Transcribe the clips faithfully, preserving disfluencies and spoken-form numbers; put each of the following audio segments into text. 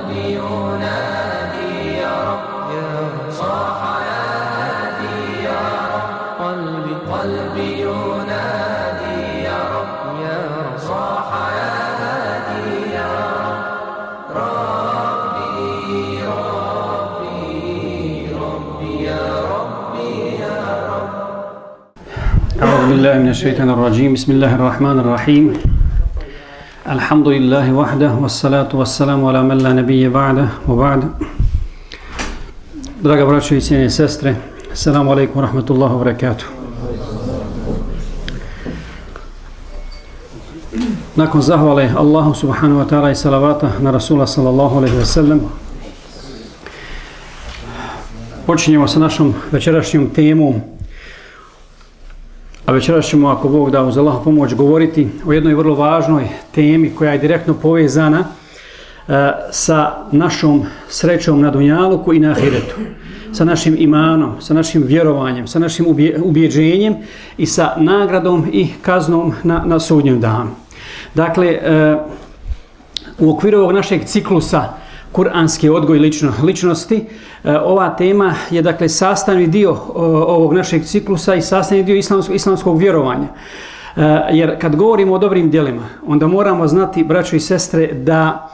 قلبي ينادي يا رب صاح يا هادي يا رب قلبي قلبي ينادي يا رب يا رب صاح يا هادي يا رب ربي ربي ربي يا ربي يا رب. أعوذ بالله من الشيطان الرجيم. بسم الله الرحمن الرحيم. الحمد لله وحده والصلاة والسلام على من لا نبي بعده وبعد. Draga braćo i cijene sestre, assalamu alaikum wa rahmatullahi wa barakatuh. Nakon zahvale Allahu subhanahu wa ta'ala i salavata na Rasula sallallahu alaihi wa sallam, počinjemo sa našom večerašnjom temom. A večeras ćemo, ako Bog da, uz Allahu pomoć, govoriti o jednoj vrlo važnoj temi koja je direktno povezana uh, sa našom srećom na dunjaluku i na ahiretu, sa našim imanom, sa našim vjerovanjem, sa našim ubje, ubjeđenjem i sa nagradom i kaznom na, na sudnjem danu. Dakle, uh, u okviru ovog našeg ciklusa Kur'anski odgoj lično, ličnosti, ova tema je dakle sastavni dio ovog našeg ciklusa i sastavni dio islamskog, islamskog vjerovanja. Jer kad govorimo o dobrim djelima, onda moramo znati, braćo i sestre, da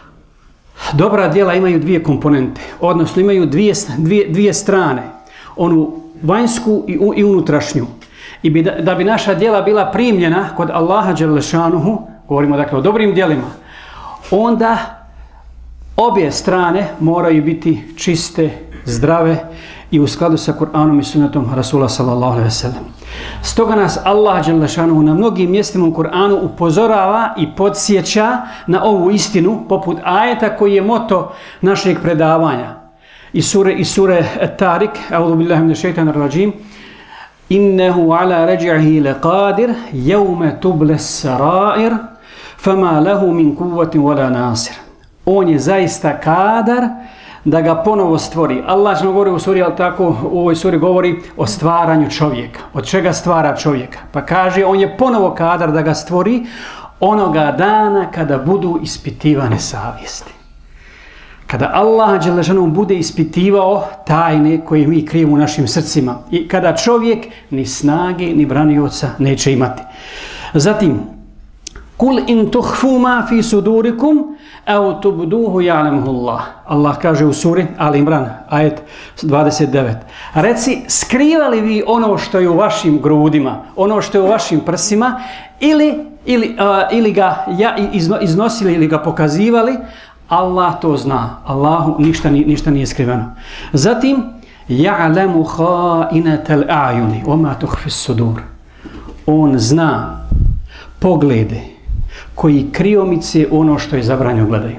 dobra djela imaju dvije komponente, odnosno imaju dvije, dvije, dvije strane, onu vanjsku i, i unutrašnju. I bi, da, da bi naša djela bila primljena kod Allaha dželle šanuhu, govorimo dakle o dobrim djelima, onda obje strane moraju biti čiste, zdrave i u skladu sa Kur'anom i sunnetom Rasula sallallahu alejhi ve sellem. Stoga nas Allah dželle šanuhu na mnogim mjestima u Kur'anu upozorava i podsjeća na ovu istinu, poput ajeta koji je moto našeg predavanja. Iz sure, iz sure Tarik, a'udhu billahi minash shaitanir rajim, innehu ala raj'ihi laqadir, yawma tubla as-sarair, fama lahu min quwwatin wala nasir. On je zaista kadar da ga ponovo stvori. Allah što govori u suri, ali tako u ovoj suri govori o stvaranju čovjeka. Od čega stvara čovjeka? Pa kaže, on je ponovo kadar da ga stvori onoga dana kada budu ispitivane savjesti. Kada Allah dželle šanuhu bude ispitivao tajne koje mi krijemo u našim srcima. I kada čovjek ni snage ni branioca neće imati. Zatim, kul in tuhfu ma fi sudurikum au tubduhu ya'lamuhu Allah. Allah kaže u suri Al Imran, ajet dvadeset devet. Reci, skrivali vi ono što je u vašim grudima, ono što je u vašim prsima, ili, ili, uh, ili ga ja, izno, iznosili ili ga pokazivali, Allah to zna. Allahu ništa, ništa nije skriveno. Zatim, ya'lamu kha'inatal a'yuni wa ma tukhfi as-sudur. On zna poglede koji kriomice ono što je zabranjeno gledaju.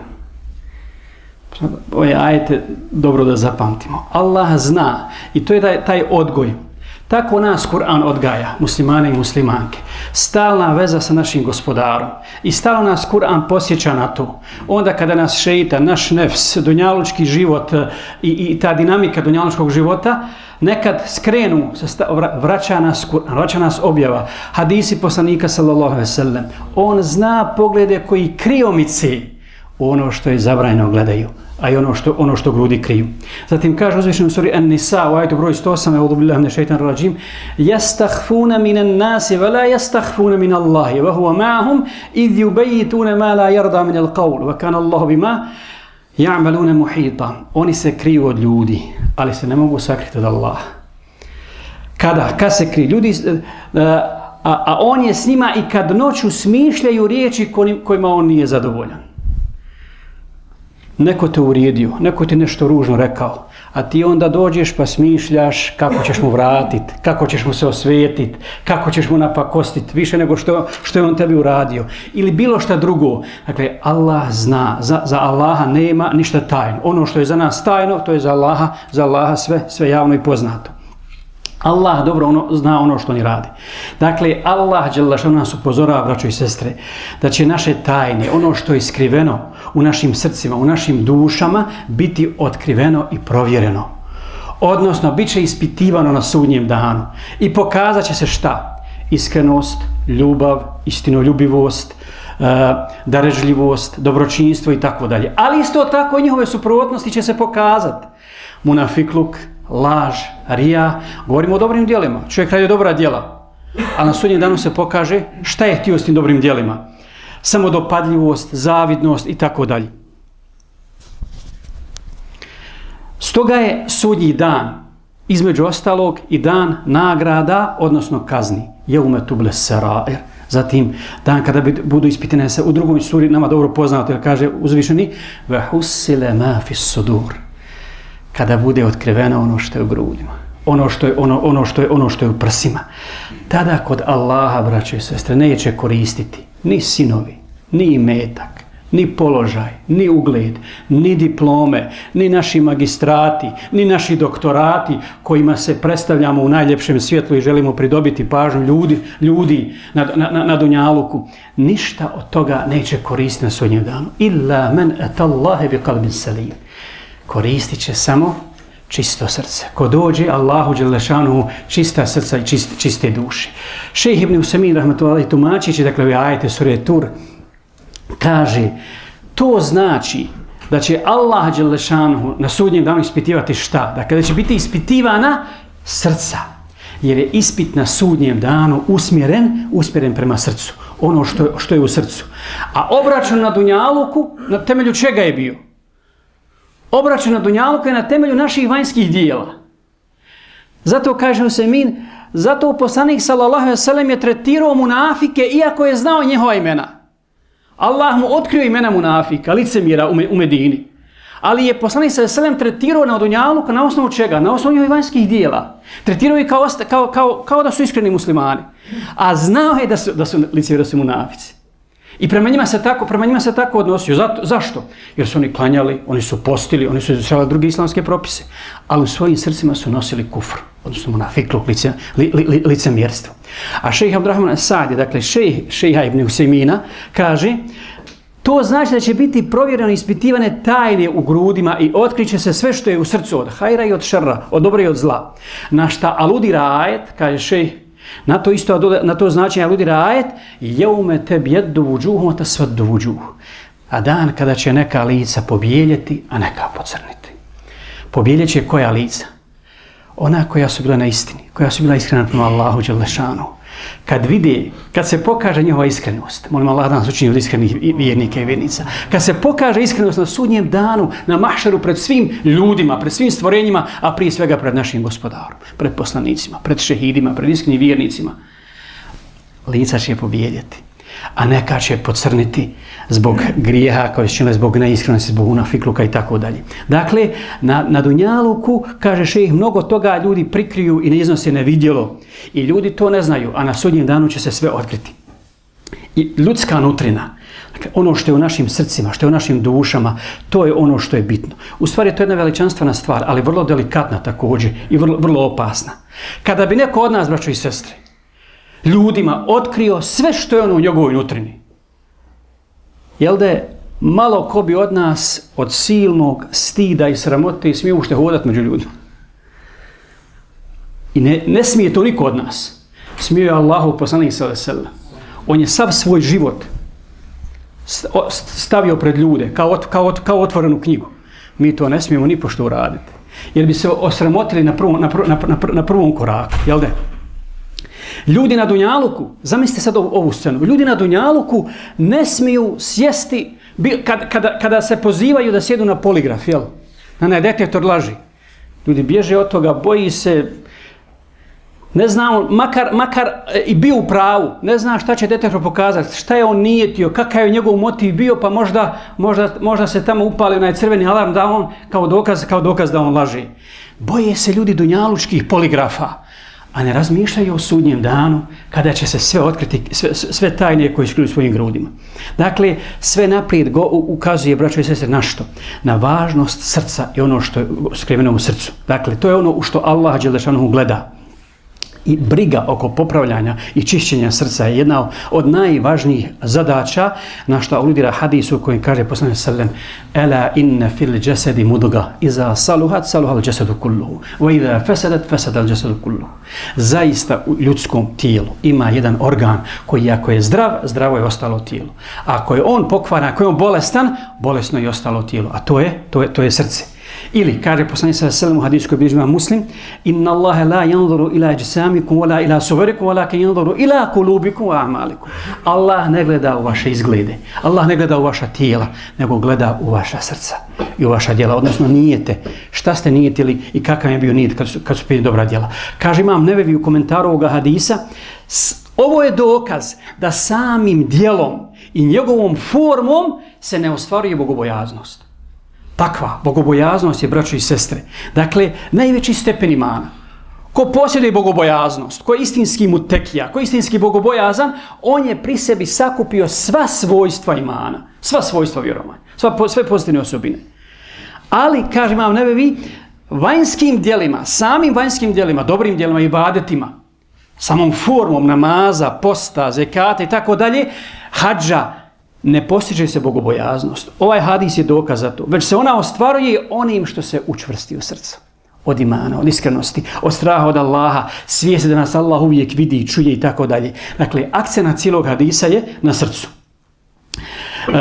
Ove ajete dobro da zapamtimo. Allah zna, i to je taj, taj odgoj. Tako nas Kur'an odgaja, muslimane i muslimanke. Stalna veza sa našim gospodarom. I stalno nas Kur'an posjeća na to. Onda kada nas šeitan, naš nefs, dunjalučki život i, i ta dinamika dunjalučkog života nekad skrenu, vraća nas Kur'an, vraća nas objava, hadisi poslanika sallallahu alejhi ve sellem. On zna poglede koji kriomice ono što je zabranjeno gledaju, a i ono što, ono što grudi kriju. Zatim kaže uzvišeno u suri An-Nisa u ajetu broj sto osam, a'udhu billahi minash shaitanir rajim, yastakhfuna minan nasi wa la yastakhfuna min Allahi wa huwa ma'ahum idh yubayyituna ma la yarda min al-qawl wa kana Allahu bima ya'maluna muhita. Oni se kriju od ljudi, ali se ne mogu sakriti od Allaha. Kada? Kad se kriju? Ljudi, a, a on je s njima i kad noću smišljaju riječi kojima on nije zadovoljan. Neko te urijedio, neko ti nešto ružno rekao, a ti onda dođeš pa smišljaš kako ćeš mu vratiti, kako ćeš mu se osvetiti, kako ćeš mu napakostiti, više nego što, što je on tebi uradio. Ili bilo šta drugo. Dakle, Allah zna, za, za Allaha nema ništa tajno. Ono što je za nas tajno, to je za Allaha, za Allaha sve, sve javno i poznato. Allah dobro ono, zna ono što oni radi. Dakle, Allah dželle šanuhu nas upozorava, braćo i sestre, da će naše tajne, ono što je skriveno u našim srcima, u našim dušama, biti otkriveno i provjereno. Odnosno, bit će ispitivano na sudnjem danu. I pokazat će se šta? Iskrenost, ljubav, istinoljubivost, darežljivost, dobročinstvo i tako dalje. Ali isto tako i njihove suprotnosti će se pokazati. Munafikluk, laž, rija, govorimo o dobrim djelima. Čovjek radi dobra djela, a na sudnjem danu se pokaže šta je htio s tim dobrim djelima. Samodopadljivost, zavidnost i tako dalje. Stoga je sudnji dan, između ostalog, i dan nagrada, odnosno kazni. Jeume tuble sarair. Zatim, dan kada budu ispitane se u drugoj suri, nama dobro poznato, jer kaže uzvišeni ve husile ma fis sudur. Kada bude otkriveno ono što je u grudima, ono što je, ono, ono što je, ono što je u prsima. Tada kod Allaha, braćo i sestre, neće koristiti ni sinovi, ni imetak, ni položaj, ni ugled, ni diplome, ni naši magistrati, ni naši doktorati kojima se predstavljamo u najljepšem svjetlu i želimo pridobiti pažnju ljudi, ljudi na, na, na dunjaluku. Ništa od toga neće koristiti na sudnjem danu. Illa men etallahe bi kalbin salim. Koristit će samo čisto srce. Ko dođe Allahu dželešanu čista srca i čiste, čiste duše. Šejh ibn Usajmin rahmetullahi tumačići, dakle ove ajete sure Tur, kaže, to znači da će Allah dželešanu na sudnjem danu ispitivati šta? Dakle, da će biti ispitivana srca. Jer je ispit na sudnjem danu usmjeren, usmjeren prema srcu. Ono što je, što je u srcu. A obračun na dunjaluku, na temelju čega je bio? Obračun na dunjaluku je na temelju naših vanjskih dijela. Zato kaže Usajmin, zato poslanik sallallahu alejhi ve sellem je tretirao munafike iako je znao njihova imena. Allah mu otkrio imena munafika, licemjera u Medini. Ali je poslanik sallallahu alejhi ve sellem tretirao na dunjaluku na osnovu čega? Na osnovu njihovih vanjskih dijela. Tretirao je kao, kao, kao, kao da su iskreni muslimani. A znao je da su, da su licemjeri, da su munafici. I prema njima se tako, prema njima se tako odnosio. Zato, zašto? Jer su oni klanjali, oni su postili, oni su izučavali druge islamske propise, ali u svojim srcima su nosili kufr, odnosno munafikluk, lice, li, li, li, licemjerstvo. A šejh Abdurrahman Sa'di, dakle šejh šejha ibn Usajmina, kaže, to znači da će biti provjereno ispitivane tajne u grudima i otkriće se sve što je u srcu od hajra i od šerra, od dobra i od zla. Na šta aludira ajet, kaže šejh, na to isto, na to značenje aludira ajet, jeume tebjeddu vuđuhu, ta sveddu vuđuhu. A dan kada će neka lica pobijeljeti, a neka pocrniti. Pobijeljet će koja lica? Ona koja su bila na istini, koja su bila iskrena prema Allahu dželešanu. Kad vide, kad se pokaže njihova iskrenost, molim Allah da nas učini od iskrenih vjernika i vjernica, kad se pokaže iskrenost na sudnjem danu, na mahšeru pred svim ljudima, pred svim stvorenjima, a prije svega pred našim gospodarom, pred poslanicima, pred šehidima, pred iskrenim vjernicima, lica će pobijediti, a neka će pocrniti zbog grijeha koje su činile, zbog neiskrenosti, zbog munafikluka i tako dalje. Dakle, na, na dunjaluku, kaže šejh, mnogo toga ljudi prikriju i ne iznose nevidjelo. I ljudi to ne znaju, a na sudnjem danu će se sve otkriti. I ljudska nutrina, dakle, ono što je u našim srcima, što je u našim dušama, to je ono što je bitno. U stvari, to je jedna veličanstvena stvar, ali vrlo delikatna također i vrlo, vrlo opasna. Kada bi neko od nas, braćo i sestre, ljudima otkrio sve što je ono u njegovoj nutrini, jel da je malo ko bi od nas od silnog stida i sramote i smije ušte hodati među ljudima. I ne, ne smije to niko od nas. Smije je Allahu poslanik sallallahu alejhi ve sellem. On je sav svoj život stavio pred ljude kao, kao, kao otvorenu knjigu. Mi to ne smijemo ni pošto uraditi. Jer bi se osramotili na prvom, na prvom, na prvom, na prvom koraku. Jel da? Ljudi na dunjaluku, zamislite sad ovu, ovu scenu, ljudi na dunjaluku ne smiju sjesti, kada, kada, kada se pozivaju da sjedu na poligraf, jel? Na onaj detektor laži. Ljudi bježe od toga, boji se, ne znam, makar, makar i bio u pravu, ne zna šta će detektor pokazati, šta je on nijetio, kakav je njegov motiv bio, pa možda, možda, možda se tamo upali onaj crveni alarm da on, kao dokaz, kao dokaz da on laži. Boje se ljudi dunjalučkih poligrafa, a ne razmišljaju o sudnjem danu kada će se sve otkriti, sve, sve tajne koje skriju svojim grudima. Dakle, sve naprijed go, ukazuje, braćo i sestre, na što? Na važnost srca i ono što je skriveno u srcu. Dakle, to je ono u što Allah dželešanu gleda. I briga oko popravljanja i čišćenja srca je jedna od najvažnijih zadaća, na što aludira hadis u kojem kaže poslanik sallam: "Ela inna fil jasadi mudga, iza saluhat saluha al jasadu kulluhu, wa iza fasadat fasada al jasadu kulluhu." Zaista u ljudskom tijelu ima jedan organ koji ako je zdrav, zdravo je ostalo tijelo. Ako je on pokvaran, ako je on bolestan, bolesno je ostalo tijelo, a to je to je to je srce. Ili kaže poslanik sallallahu alejhi ve sellem u hadisu koji bilježi Muslim: "Inna Allaha la yanzuru ila ajsamikum wala ila suwarikum walakin yanzuru ila qulubikum wa a'malikum." Allah ne gleda u vaše izglede, Allah ne gleda u vaša tijela, nego gleda u vaša srca i u vaša djela, odnosno nijete. Šta ste nijetili i kakav je bio nijet kad su, kad su pili dobra djela. Kaže Imam Nevevi u komentaru ovoga hadisa: ovo je dokaz da samim djelom i njegovom formom se ne ostvaruje bogobojaznost. Takva bogobojaznost je, braćo i sestre, dakle, najveći stepen imana. Ko posjeduje bogobojaznost, ko je istinski mutekija, ko je istinski bogobojazan, on je pri sebi sakupio sva svojstva imana, sva svojstva vjerovanja, sva, sve pozitivne osobine. Ali, kaže Imam Nevevi, vanjskim djelima, samim vanjskim djelima, dobrim djelima i ibadetima, samom formom namaza, posta, zekata i tako dalje, hadža, ne postiže se bogobojaznost. Ovaj hadis je dokaz za to. Već se ona ostvaruje onim što se učvrsti u srcu. Od imana, od iskrenosti, od straha od Allaha, svijesti da nas Allah uvijek vidi, čuje i tako dalje. Dakle, akcent cijelog hadisa je na srcu. E,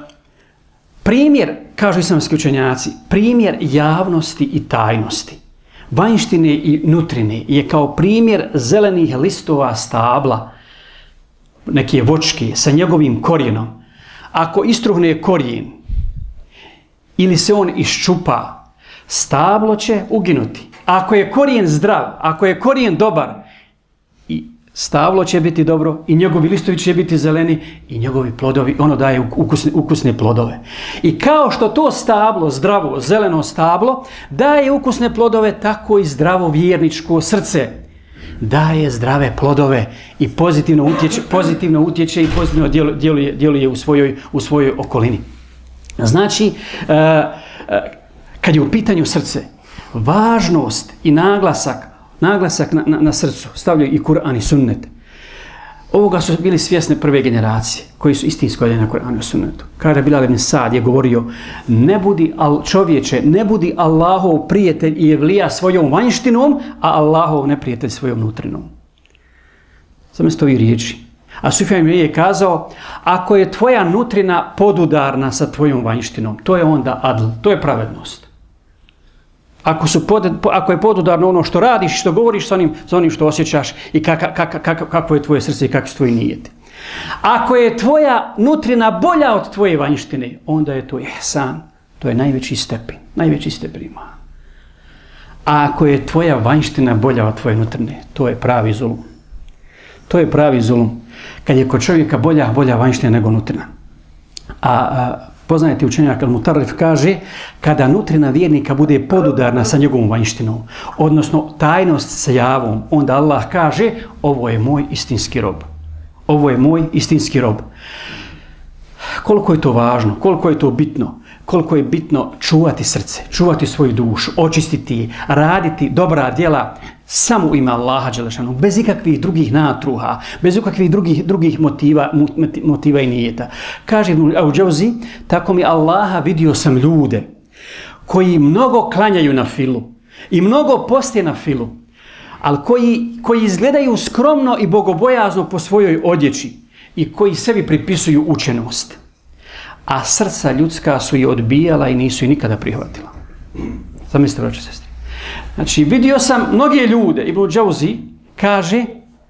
primjer, kažu islamski učenjaci, primjer javnosti i tajnosti, vanjštine i nutrine je kao primjer zelenih listova stabla, neke vočke sa njegovim korijenom. Ako istruhne korijen ili se on iščupa, stablo će uginuti. Ako je korijen zdrav, ako je korijen dobar, i stablo će biti dobro, i njegovi listovi će biti zeleni, i njegovi plodovi, ono daje ukusne, ukusne plodove. I kao što to stablo, zdravo, zeleno stablo, daje ukusne plodove, tako i zdravo vjerničko srce daje zdrave plodove i pozitivno utječe, pozitivno utječe i pozitivno djeluje, djeluje u svojoj, u svojoj okolini. Znači, kad je u pitanju srce, važnost i naglasak, naglasak na, na, na srcu stavljaju i Kur'an i sunnet. Ovoga su bili svjesne prve generacije koji su istinsko jedini na Kur'anu i sunnetu. Kaže Bilal ibn Sa'd je govorio: ne budi al čovječe, ne budi Allahov prijatelj i evlija svojom vanjštinom, a Allahov neprijatelj svojom nutrinom. Zamislite ovi riječi. A Sufjan je kazao: ako je tvoja nutrina podudarna sa tvojom vanjštinom, to je onda adl, to je pravednost. Ako, su pod, ako je podudarno ono što radiš, što govoriš sa onim, sa onim što osjećaš i kak, kak, kak, kakvo je tvoje srce i kakvi su tvoji nijeti. Ako je tvoja nutrina bolja od tvoje vanjštine, onda je to ihsan, to je najveći stepen, najveći stepen ima. A ako je tvoja vanjština bolja od tvoje nutrine, to je pravi zulum. To je pravi zulum. Kad je kod čovjeka bolja, bolja vanjština nego nutrina. A, a poznajete učenjak Al-Mutarrif kaže: kada nutrina vjernika bude podudarna sa njegovom vanjštinom, odnosno tajnost sa javom, onda Allah kaže: ovo je moj istinski rob. Ovo je moj istinski rob. Koliko je to važno, koliko je to bitno, koliko je bitno čuvati srce, čuvati svoju dušu, očistiti, raditi dobra djela samo u ime Allaha dželešanu, bez ikakvih drugih natruha, bez ikakvih drugih, drugih motiva, motiva i nijeta. Kaže Ibn Al-Džauzi: tako mi Allaha vidio sam ljude koji mnogo klanjaju na filu i mnogo poste na filu, ali koji, koji izgledaju skromno i bogobojazno po svojoj odjeći i koji sebi pripisuju učenost. A srca ljudska su je odbijala i nisu je nikada prihvatila. Zamislite, braćo i sestre. Znači, vidio sam mnoge ljude, Ibn Džauzi kaže,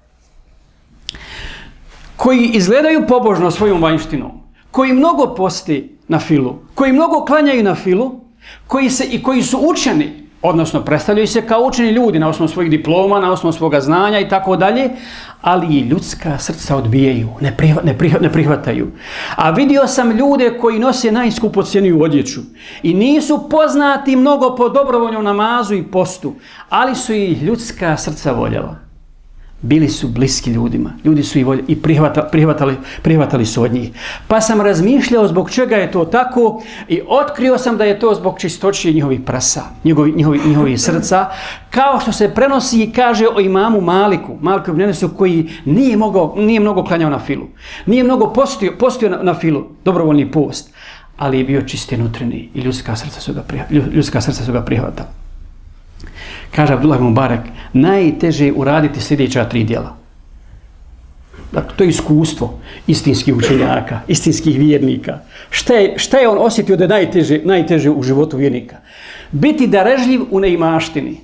koji izgledaju pobožno svojom vanjštinom, koji mnogo posti na filu, koji mnogo klanjaju na filu, koji se, i koji su učeni, odnosno predstavljaju se kao učeni ljudi na osnovu svojih diploma, na osnovu svoga znanja i tako dalje, ali i ljudska srca odbijaju, ne, prihva, ne, prihva, ne prihvataju. A vidio sam ljude koji nose najskupocjeniju odjeću i nisu poznati mnogo po dobrovoljnom namazu i postu, ali su i ljudska srca voljela. bili su bliski ljudima. Ljudi su ih voljeli i prihvatali, prihvatali, prihvatali su od njih. Pa sam razmišljao zbog čega je to tako i otkrio sam da je to zbog čistoće njihovih prasa, njihovi, njihovi, njihovih srca, kao što se prenosi i kaže o imamu Maliku, Maliku ibn Enesu, koji nije, mogao, nije mnogo klanjao na filu, nije mnogo postio, postio na, na filu, dobrovoljni post, ali je bio čiste nutreni i ljudska srca su ga, ljudska srca su ga prihvatala. Kaže Abdullah ibn Mubarak, najteže je uraditi sljedeća tri djela. Dakle, to je iskustvo istinskih učenjaka, istinskih vjernika. Šta je, šta je on osjetio da je najteže, najteže u životu vjernika? Biti darežljiv u neimaštini.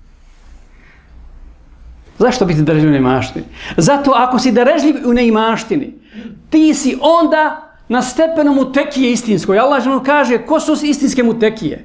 Zašto biti darežljiv u neimaštini? Zato ako si darežljiv u neimaštini, ti si onda na stepenu mutekije istinskoj. Allah žena kaže, ko su istinske mutekije?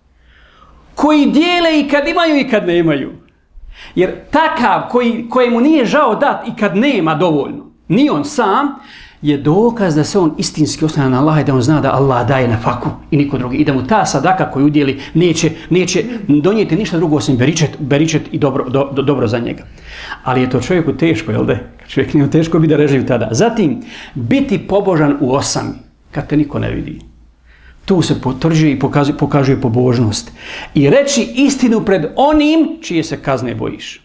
Koji dijele i kad imaju i kad nemaju. Jer takav koji, kojemu nije žao dat i kad nema dovoljno, ni on sam, je dokaz da se on istinski oslanja na Allah i da on zna da Allah daje na faku i niko drugi. I da mu ta sadaka koju udjeli neće, neće donijeti ništa drugo osim beričet, beričet i dobro, do, do, dobro za njega. Ali je to čovjeku teško, jel da? Čovjek nije teško biti da reživ tada. Zatim, biti pobožan u osami, kad te niko ne vidi. Tu se potvrđuje i pokazuje, pokazuje pobožnost. I reći istinu pred onim čije se kazne bojiš.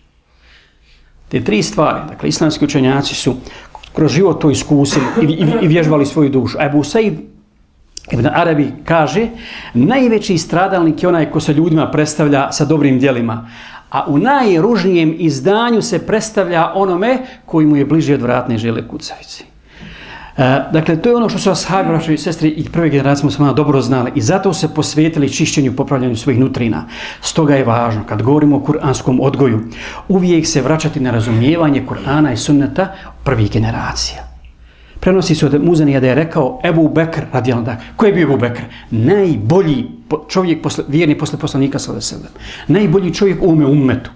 Te tri stvari, dakle, islamski učenjaci su kroz život to iskusili i, i, i vježbali svoju dušu. A Ebu Said ibn Arabi kaže, najveći stradalnik je onaj ko se ljudima predstavlja sa dobrim djelima, a u najružnijem izdanju se predstavlja onome koji mu je bliže od vratne žele kucavice. E, dakle, to je ono što su ashabi, braćo i sestri i prve generacije muslimana dobro znali i zato se posvetili čišćenju i popravljanju svojih nutrina. Stoga je važno, kad govorimo o kuranskom odgoju, uvijek se vraćati na razumijevanje Kur'ana i sunneta prvih generacija. Prenosi se od Muzanija da je rekao Ebu Bekr, radijallahu anhu. Ko je bio Ebu Bekr? Najbolji čovjek, posle, vjerni posle poslanika sallallahu alejhi ve sellem. Najbolji čovjek u ovome ummetu.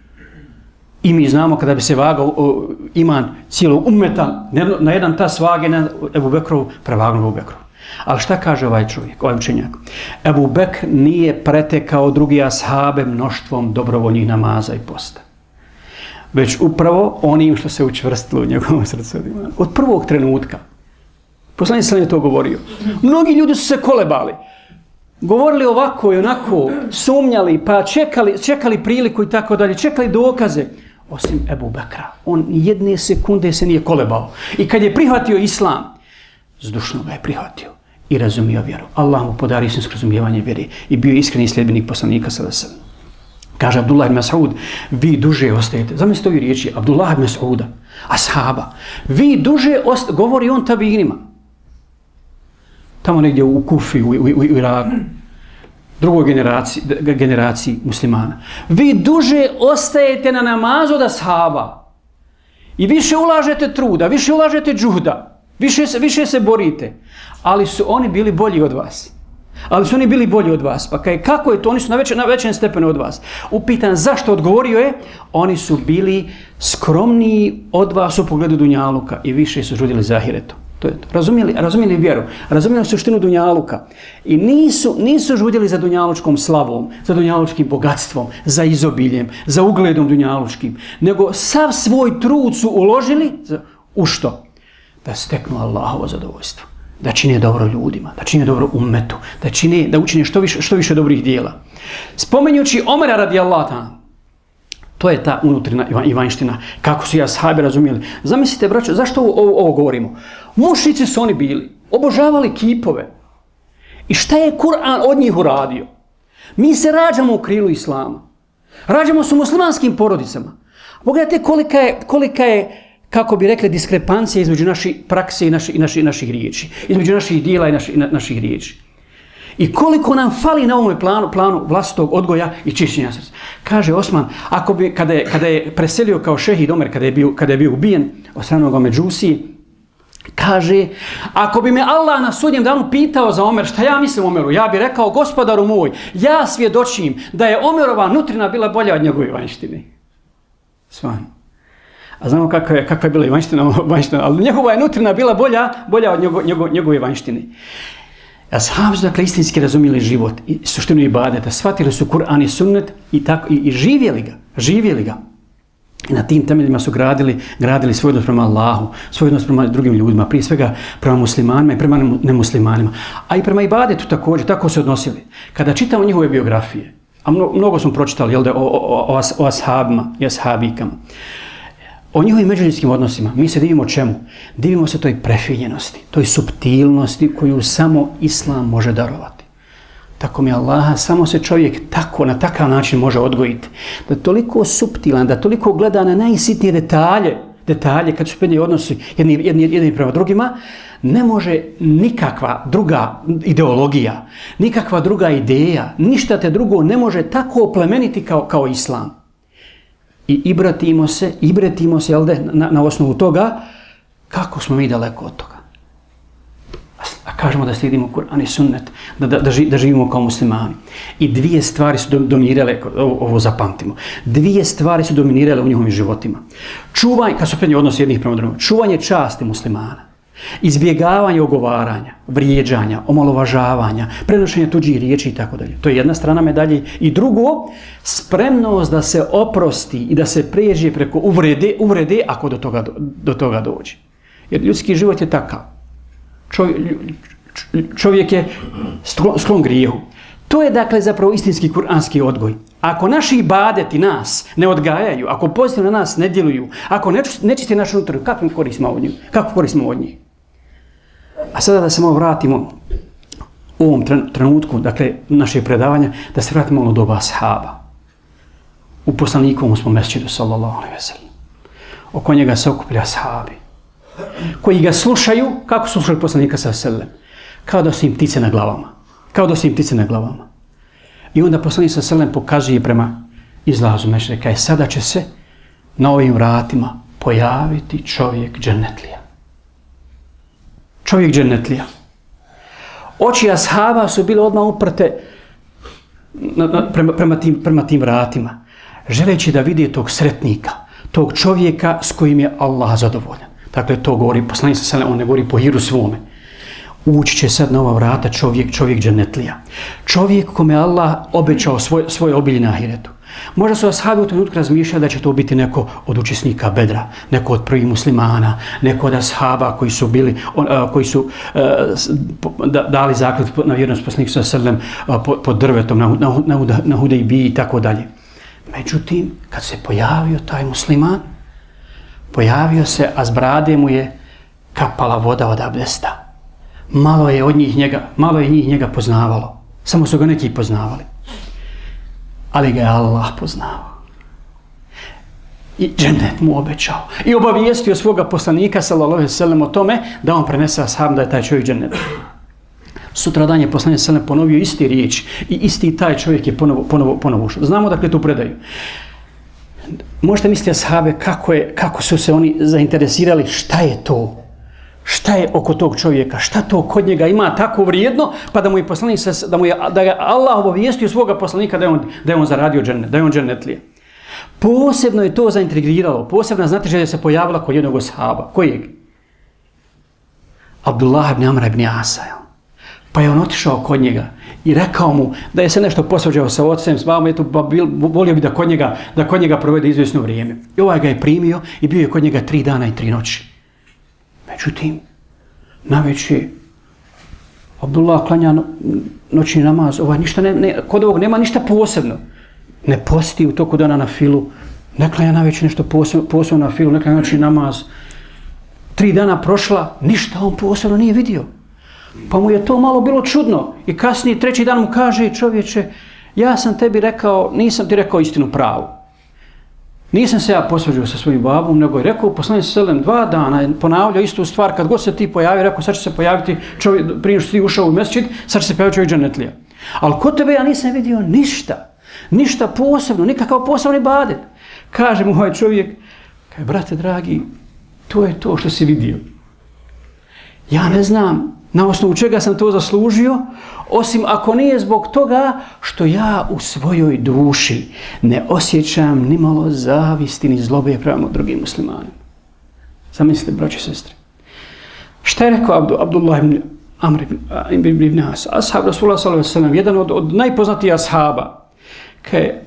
I mi znamo kada bi se vagao o, iman cijelog ummeta, na jedan tas vage na Ebu Bekrov, prevagnuo Ebu Bekrov. Ali šta kaže ovaj čovjek, ovaj učenjak? Ebu Bekr nije pretekao drugi ashabe mnoštvom dobrovoljnih namaza i posta. Već upravo onim što se učvrstilo u njegovom srcu. Od prvog trenutka. Poslanik sam je to govorio. Mnogi ljudi su se kolebali. Govorili ovako i onako, sumnjali, pa čekali, čekali priliku i tako dalje, čekali dokaze. Osim Ebu Bekra. On jedne sekunde se nije kolebao. I kad je prihvatio islam, zdušno ga je prihvatio i razumio vjeru. Allah mu podari istinsko razumijevanje vjere i bio iskreni sljedbenik poslanika sallallahu alejhi ve sellem. Kaže Abdullah ibn Mas'ud, vi duže ostajete. Zamislite ovi riječi, Abdullah ibn Mas'uda, ashaba. Vi duže ostajete, govori on tabinima. Tamo negdje u Kufi, u, u, u Iraku, drugoj generaciji, generaciji muslimana. Vi duže ostajete na namazu od ashaba. I više ulažete truda, više ulažete džuhda, više se, više se borite. Ali su oni bili bolji od vas. Ali su oni bili bolji od vas. Pa kaj, kako je to? Oni su na, veće, na većem stepenu od vas. Upitan zašto, odgovorio je, oni su bili skromniji od vas u pogledu dunjaluka i više su žudili za ahiretom. To je to. Razumijeli, razumijeli vjeru, razumijeli suštinu dunjaluka. I nisu, nisu žudili za dunjalučkom slavom, za dunjalučkim bogatstvom, za izobiljem, za ugledom dunjalučkim, nego sav svoj trud su uložili za, u što? Da steknu Allahovo zadovoljstvo. Da čine dobro ljudima, da čine dobro ummetu, da, čine, da učine što više, što više dobrih dijela. Spomenjući Omera radijallahu anhu, to je ta unutrina i vanjština, kako su i ashabi razumijeli. Zamislite, braćo, zašto ovo, ovo, ovo govorimo? Mušnici su oni bili, obožavali kipove. I šta je Kur'an od njih uradio? Mi se rađamo u krilu islama. Rađamo se u muslimanskim porodicama. Pogledajte kolika je, kolika je kako bi rekli, diskrepancija između naših prakse i, naši, i, naši, i naših riječi. Između naših dijela i, naši, i na, naših riječi. I koliko nam fali na ovom planu, planu vlastitog odgoja i čišćenja srca. Kaže Osman, ako bi, kada, je, kada je preselio kao šehid Omer, kada je bio, kada je bio ubijen od stranog Međusije, kaže, ako bi me Allah na sudnjem danu pitao za Omer, šta ja mislim o Omeru, ja bi rekao, gospodaru moj, ja svjedočim da je Omerova nutrina bila bolja od njegove vanjštine. Svan. A znamo kakva je, kakva je bila i vanjština, vanjština, ali njegova je nutrina bila bolja, bolja od njego, njego, njegove vanjštine. Ashabi su dakle istinski razumjeli život i suštinu ibadeta, shvatili su Kur'an i sunnet i, tako, i, i živjeli ga, živjeli ga. I na tim temeljima su gradili, gradili svoj odnos prema Allahu, svoj odnos prema drugim ljudima, prije svega prema muslimanima i prema nemuslimanima. A i prema ibadetu također, tako se odnosili. Kada čitamo njihove biografije, a mnogo, mnogo smo pročitali jel, o, o, o, o ashabima i ashabikama, o njihovim međuljudskim odnosima, mi se divimo čemu? Divimo se toj prefinjenosti, toj suptilnosti koju samo Islam može darovati. Tako mi Allaha, samo se čovjek tako, na takav način može odgojiti. Da je toliko suptilan, da toliko gleda na najsitnije detalje, detalje kad su pednji odnosi jedni, jedni, jedni prema drugima, ne može nikakva druga ideologija, nikakva druga ideja, ništa te drugo ne može tako oplemeniti kao, kao Islam. I ibratimo se, ibretimo se, jel de, na, na osnovu toga, kako smo mi daleko od toga. A kažemo da slijedimo Kur'an i sunnet, da, da, da, da živimo kao muslimani. I dvije stvari su dominirale, ovo, ovo zapamtimo, dvije stvari su dominirale u njihovim životima. Čuvanje, kad su prednji odnosi jednih prema drugim, čuvanje časti muslimana, izbjegavanje ogovaranja, vrijeđanja, omalovažavanja, prenošenje tuđih riječi i tako dalje. To je jedna strana medalje. I drugo, spremnost da se oprosti i da se prijeđe preko uvrede, uvrede ako do toga, do toga dođe. Jer ljudski život je takav. Čovjek, čovjek je sklon grijehu. To je dakle zapravo istinski kuranski odgoj. Ako naši ibadeti nas ne odgajaju, ako pozitivno na nas ne djeluju, ako nečiste našu unutarnju, kako koristimo od njih? Kako koristimo od njih? A sada da se malo vratimo u ovom trenutku, dakle, naše predavanja, da se vratimo ono doba ashaba. U poslanikovom smo mesčidu, sallallahu alejhi ve sellem. Oko njega se okupili ashabi, koji ga slušaju, kako slušaju poslanika sallallahu alejhi ve sellem? Kao da su im ptice na glavama. Kao da su im ptice na glavama. I onda poslanik sallallahu alejhi ve sellem pokazuje prema izlazu mešreka, kaj sada će se na ovim vratima pojaviti čovjek džennetlija. Čovjek džennetlija. Oči ashaba su bile odmah uprte na, na, prema, prema, tim, prema tim vratima, želeći da vidi tog sretnika, tog čovjeka s kojim je Allah zadovoljan. Dakle, to govori poslanik sallallahu alejhi ve sellem, on ne govori po hiru svome. Ući će sad na ova vrata čovjek, čovjek džennetlija. Čovjek kome Allah obećao svoj, svoje obilje na ahiretu. Možda su ashabi u trenutku razmišljali da će to biti neko od učesnika Bedra, neko od prvih muslimana, neko od ashaba koji su bili, on, uh, koji su uh, da, dali zakletvu na vjernost poslanika sallallahu alejhi ve sellem uh, pod, pod drvetom na, na, na, na Hudejbiji i tako dalje. Međutim, kad se pojavio taj musliman, pojavio se, a s brade mu je kapala voda od abdesta. Malo je od njih njega, malo je njih njega poznavalo. Samo su ga neki poznavali. Ali ga je Allah poznavao. I džennet mu obećao. I obavijestio svoga poslanika, sallallahu alejhi ve sellem, o tome da on prenese ashabima da je taj čovjek džennet. Sutra dan je poslanik sallallahu alejhi ve sellem ponovio isti riječ i isti taj čovjek je ponovo, ponovo, ponovo ušao. Znamo dakle tu predaju. Možete misliti ashabe kako, je, kako su se oni zainteresirali, šta je to? Šta je oko tog čovjeka? Šta to kod njega ima tako vrijedno, pa da mu je poslanik, da mu je, da ga Allah obavijestio svoga poslanika da je on, da je on zaradio džennet, da je on džennetlija. Posebno je to zaintrigiralo, posebno znate želja se pojavila kod jednog ashaba. Kojeg? Abdullah ibn Amra ibn Asa. Pa je on otišao kod njega i rekao mu da je se nešto posvađao sa ocem, s mamom, eto, pa bil, volio bi da kod njega, da kod njega provede izvjesno vrijeme. I ovaj ga je primio i bio je kod njega tri dana i tri noći. Međutim, navečer Abdullah klanja no, noćni namaz, ovaj, ništa ne, ne, kod ovog nema ništa posebno. Ne posti u toku dana na filu, ne klanja navečer nešto posebno, posebno na filu, ne klanja noćni namaz. Tri dana prošla, ništa on posebno nije vidio. Pa mu je to malo bilo čudno. I kasnije, treći dan mu kaže, čovječe, ja sam tebi rekao, nisam ti rekao istinu pravu. Nisam se ja posvađao sa svojim babom, nego je rekao, poslanik sallallahu alejhi ve sellem dva dana je ponavljao istu stvar, kad god se ti pojavi, rekao, sad će se pojaviti čovjek, prije što ti ušao u mesdžid, sad će se pojaviti čovjek džennetlija. Ali kod tebe ja nisam vidio ništa, ništa posebno, nikakav posebni ibadet. Kaže mu ovaj čovjek, kaj, brate dragi, to je to što si vidio. Ja ne znam na osnovu čega sam to zaslužio, osim ako nije zbog toga što ja u svojoj duši ne osjećam ni malo zavisti ni zlobe prema drugim muslimanima. Zamislite, braći i sestre. Šta je rekao Abdu, Abdullah ibn Amr ibn As, ashab Rasulullah sallallahu alejhi ve sellem, jedan od, od najpoznatijih ashaba, kaj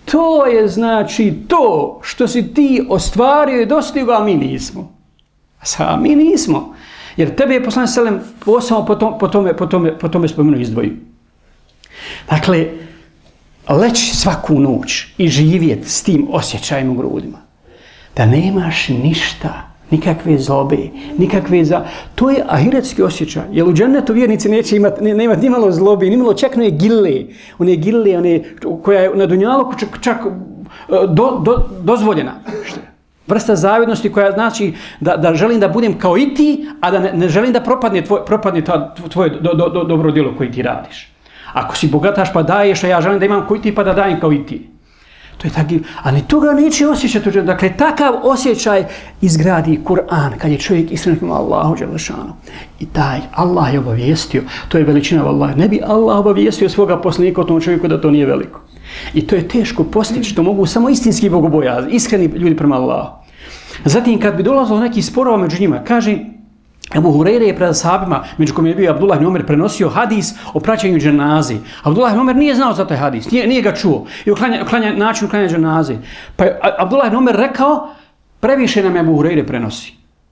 to je znači to što si ti ostvario i dostigao, a mi nismo. A mi nismo. Jer tebe je poslanik selem posebno po tome, po tome, po tome, po tome spomenuo izdvojio. Dakle, leći svaku noć i živjeti s tim osjećajem u grudima. Da nemaš ništa, nikakve zlobe, nikakve za... To je ahiretski osjećaj. Jer u džennetu vjernici neće imati, ne, nemati ni malo zlobe, ni malo čak ne gille. One gille, one koja je na dunjaluku čak, čak do, do, dozvoljena. Vrsta zavidnosti koja znači da, da želim da budem kao i ti, a da ne, ne želim da propadne, tvoj, propadne ta, tvoje do, do, do, dobro djelo koje ti radiš. Ako si bogataš pa daješ, a ja želim da imam koji ti pa da dajem kao i ti. To je taki, a ni toga neće osjećati. Dakle, takav osjećaj izgradi Kur'an kad je čovjek iskreno prema Allahu dželešanu. I taj Allah je obavijestio, to je veličina vallahi. Ne bi Allah obavijestio svoga poslanika o tom čovjeku da to nije veliko. I to je teško postići, to mogu samo istinski bogobojazni, iskreni ljudi prema Allahu. Zatim, kad bi dolazilo neki sporova među njima, kaže, Ebu Hureyre je pred ashabima, među kojim je bio Abdullah ibn Omer, prenosio hadis o praćenju dženazi. Abdullah ibn Omer nije znao za taj hadis, nije, nije ga čuo. I oklanja, oklanja, način uklanjanja dženazi. Pa je Abdullah ibn Omer rekao, previše nam Ebu Hureyre prenosi.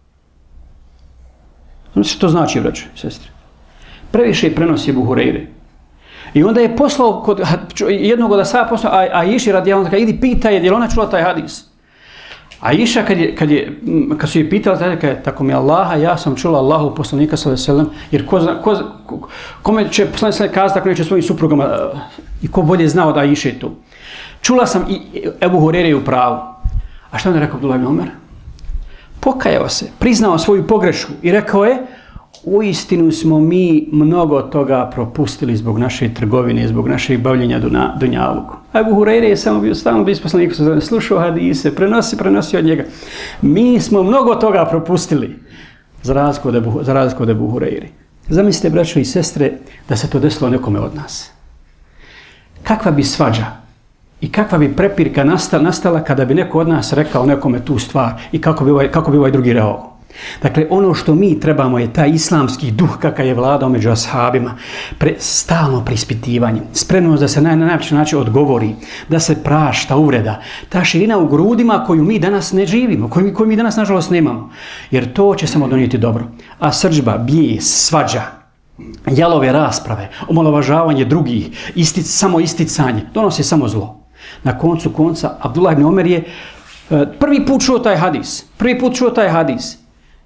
Znači što to znači, braće, sestre? Previše prenosi Ebu Hureyre. I onda je poslao kod jednog od ashaba poslao, a, a Iši radijallahu anha, idi pitaj je li ona čula taj hadis. A Iša kad, je, kad, je, kad su je pitali, kaže, tako mi Allaha, ja sam čula Allahu poslanika sallallahu alejhi ve sellem, jer ko, zna, ko, ko, kome će poslanik sallallahu kazati ako neće svojim suprugama i ko bolje znao da Iše to. Čula sam i Ebu Hureyre u pravu. A što on je rekao Abdullah ibn Omer? Pokajao se, priznao svoju pogrešku i rekao je, uistinu smo mi mnogo toga propustili zbog naše trgovine, zbog našeg bavljenja dunjalukom. Ebu Hureyre je samo bio stalno bio poslanik, slušao hadise, prenosi, prenosi od njega. Mi smo mnogo toga propustili za razliku od Ebu, za razliku od Ebu Hureyre. Zamislite, braćo i sestre, da se to desilo nekome od nas. Kakva bi svađa i kakva bi prepirka nastala, nastala kada bi neko od nas rekao nekome tu stvar i kako bi ovaj, kako bi ovaj drugi reagovao. Dakle, ono što mi trebamo je taj islamski duh kakav je vladao među ashabima, pre, stalno preispitivanje, spremnost da se na najlepši način odgovori, da se prašta uvreda, ta širina u grudima koju mi danas ne živimo, koju, koju mi danas nažalost nemamo, jer to će samo donijeti dobro. A srdžba, bijes, svađa, jalove rasprave, omalovažavanje drugih, istic, samo isticanje, donose samo zlo. Na koncu konca, Abdullah ibn Omer je uh, prvi put čuo taj hadis, prvi put čuo taj hadis.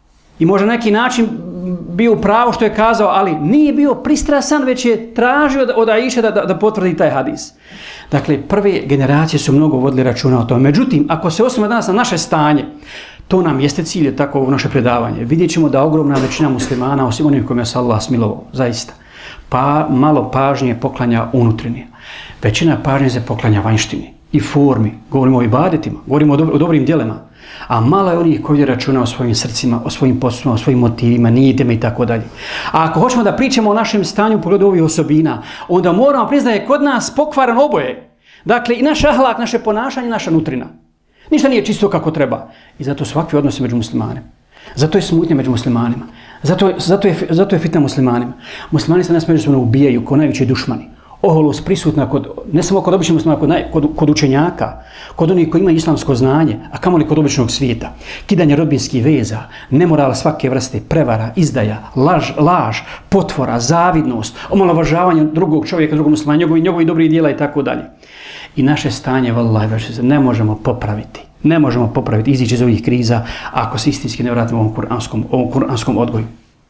I možda neki način bio pravo što je kazao, ali nije bio pristrasan, već je tražio od Aiše da, da, da potvrdi taj hadis. Dakle, prve generacije su mnogo vodili računa o tome. Međutim, ako se osvrnemo danas na naše stanje, to nam jeste cilj, tako u naše predavanje. Vidjet ćemo da ogromna većina muslimana, osim onih kojima se Allah smilovao, zaista, pa malo pažnje poklanja unutrini. Većina pažnje se poklanja vanjštini i formi. Govorimo o ibadetima, govorimo o, dobro, o dobrim djelima. A malo je onih koji računa o svojim srcima, o svojim postupima, o svojim motivima, nijetima i tako dalje. A ako hoćemo da pričamo o našem stanju u pogledu ovih osobina, onda moramo priznati da je kod nas pokvaran oboje. Dakle, i naš ahlak, naše ponašanje, i naša nutrina. Ništa nije čisto kako treba. I zato su ovakvi odnosi među muslimanima. Zato je smutnja među muslimanima. Zato, zato, je, zato je fitna muslimanima. Muslimani se nas međusobno ubijaju kao najveći dušmani. Oholost prisutna kod, ne samo kod običnih muslimana, kod, kod, kod učenjaka, kod onih koji imaju islamsko znanje, a kamoli kod običnog svijeta. Kidanje rodbinskih veza, nemoral svake vrste, prevara, izdaja, laž, laž, potvora, zavidnost, omalovažavanje drugog čovjeka, drugog muslimana, njegovi, njegovi dobrih dijela i tako dalje. I naše stanje, vallahi, ne možemo popraviti. Ne možemo popraviti, izići iz ovih kriza ako se istinski ne vratimo ovom kuranskom, ovom kuranskom odgoju.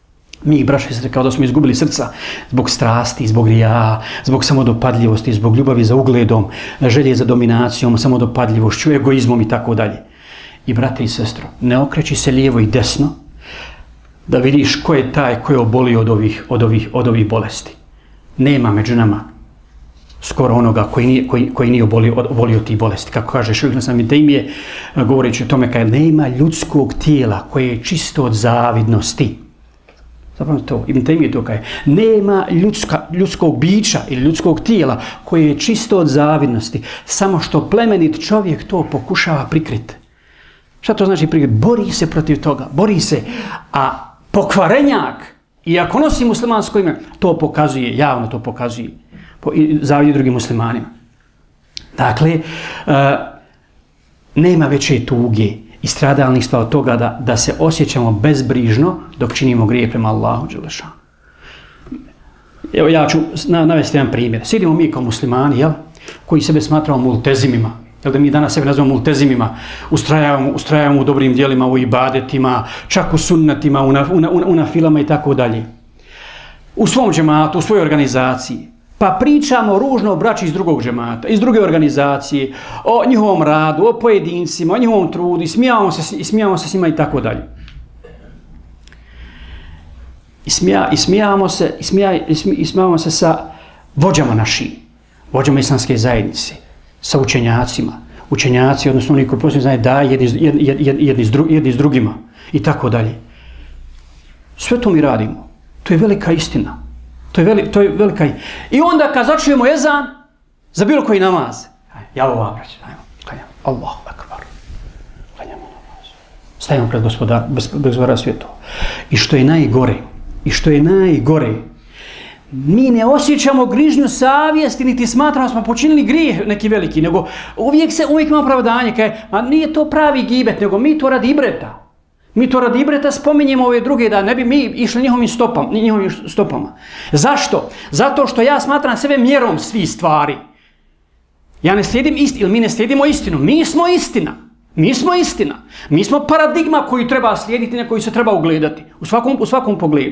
Mi, braće i sestre, kao da smo izgubili srca zbog strasti, zbog rija, zbog samodopadljivosti, zbog ljubavi za ugledom, želje za dominacijom, samodopadljivošću, egoizmom i tako dalje. I, brate i sestro, ne okreći se lijevo i desno da vidiš ko je taj ko je obolio od ovih, od ovih, od ovih bolesti. Nema među nama skoro onoga koji nije, koji, koji nije obolio, od, obolio tih bolesti. Kako kaže Šejh Islam ibn Tejmije, govoreći o tome kada nema ljudskog tijela koje je čisto od zavidnosti. Zapravo to, Ibn Tejmije to kaže, nema ljudska, ljudskog bića ili ljudskog tijela koje je čisto od zavidnosti, samo što plemenit čovjek to pokušava prikriti. Šta to znači prikriti? Bori se protiv toga, bori se, a pokvarenjak, i ako nosi muslimansko ime, to pokazuje, javno to pokazuje, i zavidi drugim muslimanima. Dakle, uh, nema veće tuge i stradalništva od toga da, da se osjećamo bezbrižno dok činimo grije prema Allahu dželešanu. Evo ja ću navesti jedan primjer. Sjedimo mi kao muslimani, jel, koji sebe smatramo multezimima, jel da mi danas sebe nazivamo multezimima, ustrajavamo, ustrajavamo u dobrim djelima, u ibadetima, čak u sunnetima, u, na, u, na, u nafilama i tako dalje. U svom džematu, u svojoj organizaciji. Pa pričamo ružno o braći iz drugog džemata, iz druge organizacije, o njihovom radu, o pojedincima, o njihovom trudu, i smijavamo se, i smijavamo se s njima i tako dalje. I, smija, i smijavamo se, i smija, i smijavamo se sa vođama našim, vođama islamske zajednice, sa učenjacima, učenjaci, odnosno oni koji posljedno znaju da jedni, jedni, jedni, jedni, s dru, jedni s drugima i tako dalje. Sve to mi radimo. To je velika istina. To je, veli, to je velika... I onda kad začujemo ezan za bilo koji namaz, ja ovo braći, ajmo, klanjamo, Allahu akbar, klanjamo namaz. Stavimo pred gospodara, bez, bez gospodara svjetova. I što je najgore, i što je najgore, mi ne osjećamo grižnju savjesti, niti smatramo da smo počinili grijeh neki veliki, nego uvijek se, uvijek imamo opravdanje, kaj, a nije to pravi gibet, nego mi to radi ibreta. Mi to radi ibreta spominjemo ove druge da ne bi mi išli njihovim stopama, njihovim stopama. Zašto? Zato što ja smatram sebe mjerom svih stvari. Ja ne slijedim istinu, ili mi ne slijedimo istinu. Mi smo istina. Mi smo istina. Mi smo paradigma koju treba slijediti, na koju se treba ugledati. U svakom, u svakom pogledu.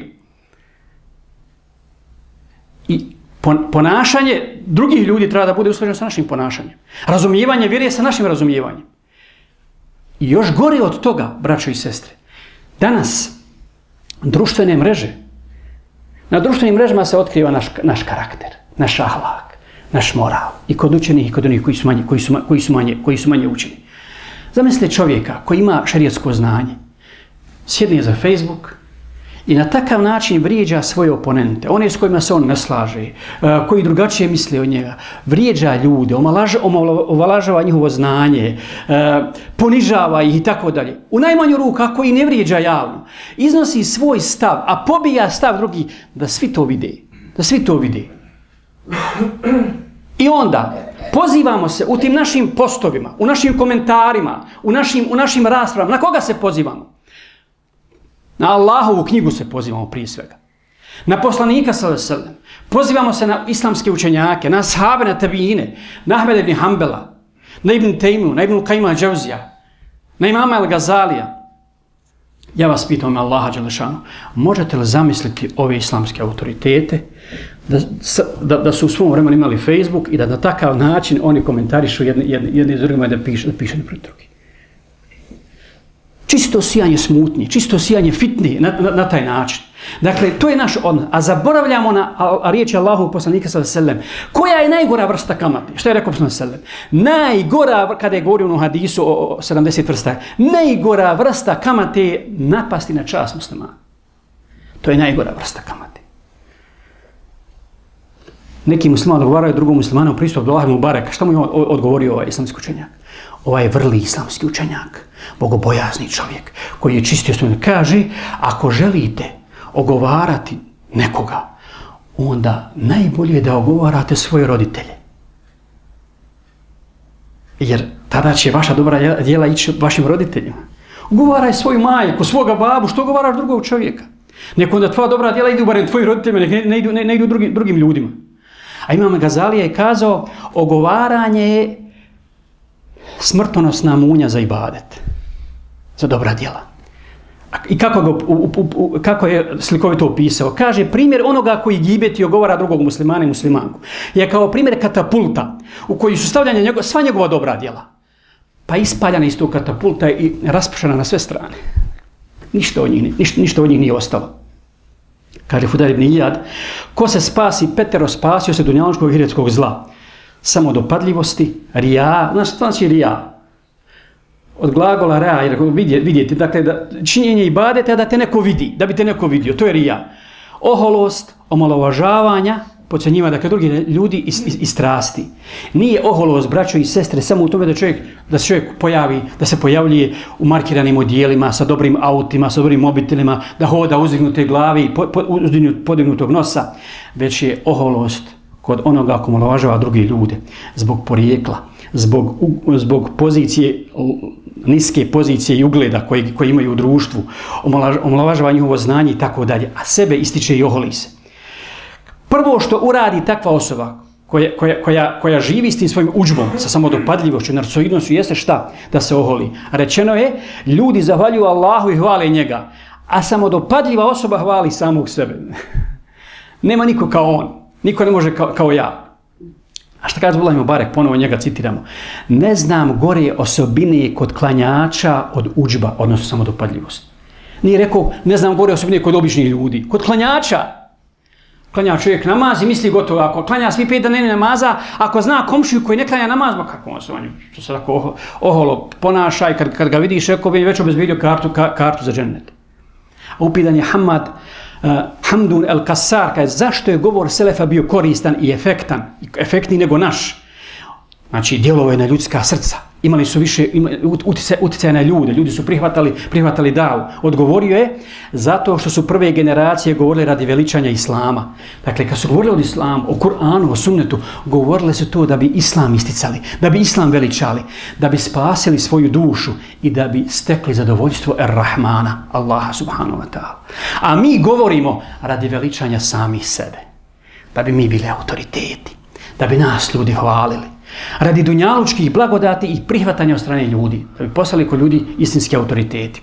I ponašanje drugih ljudi treba da bude usklađeno sa našim ponašanjem. Razumijevanje vjere sa našim razumijevanjem. I još gore od toga, braćo i sestre, danas društvene mreže, na društvenim mrežama se otkriva naš, naš karakter, naš ahlak, naš moral. I kod učenih i kod onih koji su manje, koji su, koji su manje, koji su manje učeni. Zamislite čovjeka koji ima šerijatsko znanje, sjedne za Facebook i na takav način vrijeđa svoje oponente, one s kojima se on ne slaže, koji drugačije misle od njega, vrijeđa ljude, omalažava njihovo znanje, ponižava ih i tako dalje. U najmanju ruku, ako i ne vrijeđa javno, iznosi svoj stav, a pobija stav drugi, da svi to vide. Da svi to vide. I onda pozivamo se u tim našim postovima, u našim komentarima, u našim, u našim raspravama. Na koga se pozivamo? Na Allahovu knjigu se pozivamo prije svega. Na poslanika sallallahu alejhi ve sellem. Pozivamo se na islamske učenjake, na ashabe, na tabiine, na Ahmeda ibn Hanbala, na Ibn Tejmiju, na Ibn Kajima al-Džauzija, na imama al-Gazalija. Ja vas pitam Allaha dželešanu, možete li zamisliti ove islamske autoritete da, da, da su u svom vremenu imali Facebook i da na takav način oni komentarišu jedni, jedni, jedni s drugima da piše, da piše protiv drugih. Čisto sijanje smutnje, čisto sijanje fitne na, na, na taj način. Dakle, to je naš odnos. A zaboravljamo na a, a riječi Allahu poslanika sallallahu alejhi ve sellem. Koja je najgora vrsta kamate? Što je rekao poslanik sallallahu alejhi ve sellem? Najgora, kada je govorio u hadisu o sedamdeset vrsta, najgora vrsta kamate je napasti na čast muslima. To je najgora vrsta kamate. Neki musliman odgovaraju drugom muslimanu u pristup Abdullah ibn Mubareka. Šta mu je odgovorio ovaj islamski učenjak? Ovaj je vrli islamski učenjak, bogobojazni čovjek, koji je čistio svoj. Kaže, ako želite ogovarati nekoga, onda najbolje je da ogovarate svoje roditelje. Jer tada će vaša dobra djela ići vašim roditeljima. Ogovaraj svoju majku, svoga babu, što ogovaraš drugog čovjeka. Neko onda tvoja dobra djela idu barem tvojim roditeljima, ne, ne idu, ne, ne idu drugim, drugim ljudima. A imam Gazalija je kazao, ogovaranje je smrtonosna munja za ibadet, za dobra djela. I kako, ga, u, u, u, kako je slikovito opisao? Kaže, primjer onoga koji gibeti ogovara drugog muslimana i muslimanku je kao primjer katapulta u koji su stavljanja njego, sva njegova dobra djela. Pa ispaljana iz tog katapulta i raspušena na sve strane. Ništa od njih, ništa, ništa od njih nije ostalo. Kaže Fudajl ibn Iyad, ko se spasi petero, spasio se dunjalučkog i hiretskog zla. Samodopadljivosti, rija, znači što znači rija? Od glagola rea, jer vidjeti, dakle, da činjenje ibadeta da te neko vidi, da bi te neko vidio, to je rija. Oholost, omalovažavanja, podcenjiva, dakle, drugi ljudi i, i, i strasti. Nije oholost, braćo i sestre, samo u tome da čovjek, da se čovjek pojavi, da se pojavljuje u markiranim odijelima, sa dobrim autima, sa dobrim mobitelima, da hoda uzdignute glavi, po, po, podignutog nosa, već je oholost kod onoga ko omalovažava druge ljude zbog porijekla, zbog, zbog pozicije, niske pozicije i ugleda koje, koje imaju u društvu, omalovažava njihovo znanje i tako dalje, a sebe ističe i oholi se. Prvo što uradi takva osoba koja, koja, koja, koja živi s tim svojim udžbom, sa samodopadljivošću, narcoidnošću, jeste šta? Da se oholi. Rečeno je, ljudi zahvaljuju Allahu i hvale njega, a samodopadljiva osoba hvali samog sebe. Nema niko kao on, niko ne može kao, kao ja. A šta kaže Abdullah ibn Mubarek, ponovo njega citiramo. Ne znam gore osobine kod klanjača od udžba, odnosno samodopadljivost. Nije rekao, ne znam gore osobine kod običnih ljudi. Kod klanjača. Klanja čovjek namaz i misli gotovo, ako klanja svi pet dana namaza, ako zna komšiju koji ne klanja namaz, ma kako on se on što se tako oholo ponaša i kad, kad ga vidiš, rekao bi već obezbedio kartu, ka, kartu za džennet. A upitan je Hamad, uh, Hamdun el-Kasar, kaže zašto je govor Selefa bio koristan i efektan, efektniji nego naš. Znači, djelovo je na ljudska srca. Imali su više utjecaja na ljude, ljudi su prihvatali, prihvatali davu. Odgovorio je zato što su prve generacije govorile radi veličanja Islama. Dakle, kad su govorili o Islamu, o Kur'anu, o sunnetu, govorile su to da bi Islam isticali, da bi Islam veličali, da bi spasili svoju dušu i da bi stekli zadovoljstvo Ar-Rahmana, Allaha subhanahu wa ta'ala. A mi govorimo radi veličanja samih sebe, da bi mi bili autoriteti, da bi nas ljudi hvalili. Radi dunjalučkih blagodati i prihvatanja od strane ljudi, da bi postali kod ljudi istinski autoriteti.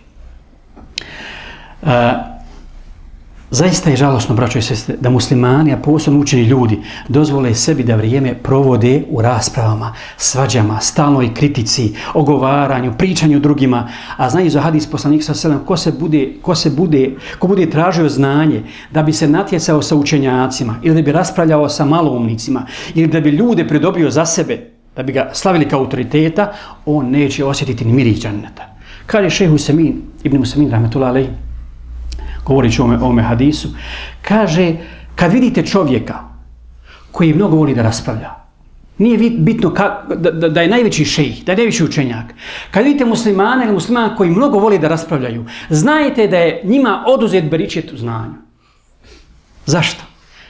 E, zaista je žalosno, braćo i sestre, da muslimani, a posebno učeni ljudi, dozvole sebi da vrijeme provode u raspravama, svađama, stalnoj kritici, ogovaranju, pričanju drugima, a znaju za hadis poslanika sallallahu alejhi ve sellem, ko se bude, ko se bude, ko bude tražio znanje da bi se natjecao sa učenjacima ili da bi raspravljao sa maloumnicima ili da bi ljude pridobio za sebe, da bi ga slavili kao autoriteta, on neće osjetiti ni miris dženneta. Kaže šejh Usemin, ibn Usemin rahmetullahi alejhi, govorit ću o ovome hadisu, kaže, kad vidite čovjeka koji mnogo voli da raspravlja, nije bitno ka, da, da, da je najveći šejh, da je najveći učenjak, kad vidite muslimana ili muslimana koji mnogo voli da raspravljaju, znajte da je njima oduzet beričet u znanju. Zašto?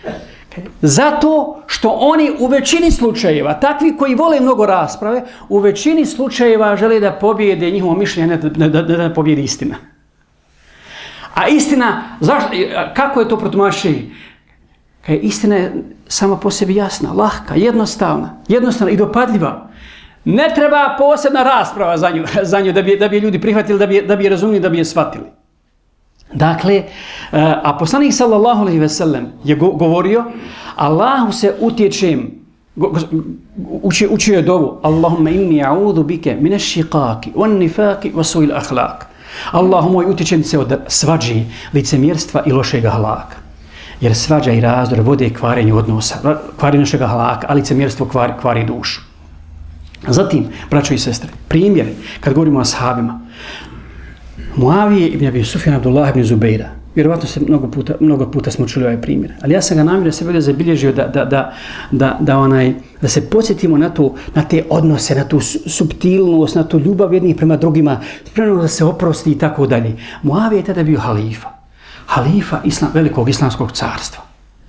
Zato što oni u većini slučajeva, takvi koji vole mnogo rasprave, u većini slučajeva žele da pobjede njihovo mišljenje, da, da, da, da pobjede istina. A istina, zašto, kako je to protumačenje? Kaj istina je sama po sebi jasna, lahka, jednostavna, jednostavna i dopadljiva. Ne treba posebna rasprava za nju, za nju da, bi, da bi ljudi prihvatili, da bi, da bi je razumili, da bi je shvatili. Dakle, a poslanik sallallahu alejhi ve sellem je govorio, Allahu se utječem, učio, učio je dovu, Allahumma inni a'udhu bike mine šiqaki, on nifaki, vasuil ahlak. Allahu moj, utječem se od svađe, licemjerstva i lošeg ahlaka. Jer svađa i razdor vode kvarenju odnosa, kvari našeg ahlaka, a licemjerstvo kvari, kvari dušu. Zatim, braćo i sestre, primjer, kad govorimo o ashabima, Muavije ibn Abi Sufjan Abdullah ibn Zubeira, vjerovatno se mnogo puta, mnogo puta smo čuli ovaj primjer, ali ja sam ga namjerno sebe zabilježio da, da, da, da, da, onaj, da se podsjetimo na, to, na te odnose, na tu suptilnost, na tu ljubav jednih prema drugima, spremno da se oprosti i tako dalje. Muavije je tada bio halifa, halifa islam, velikog islamskog carstva.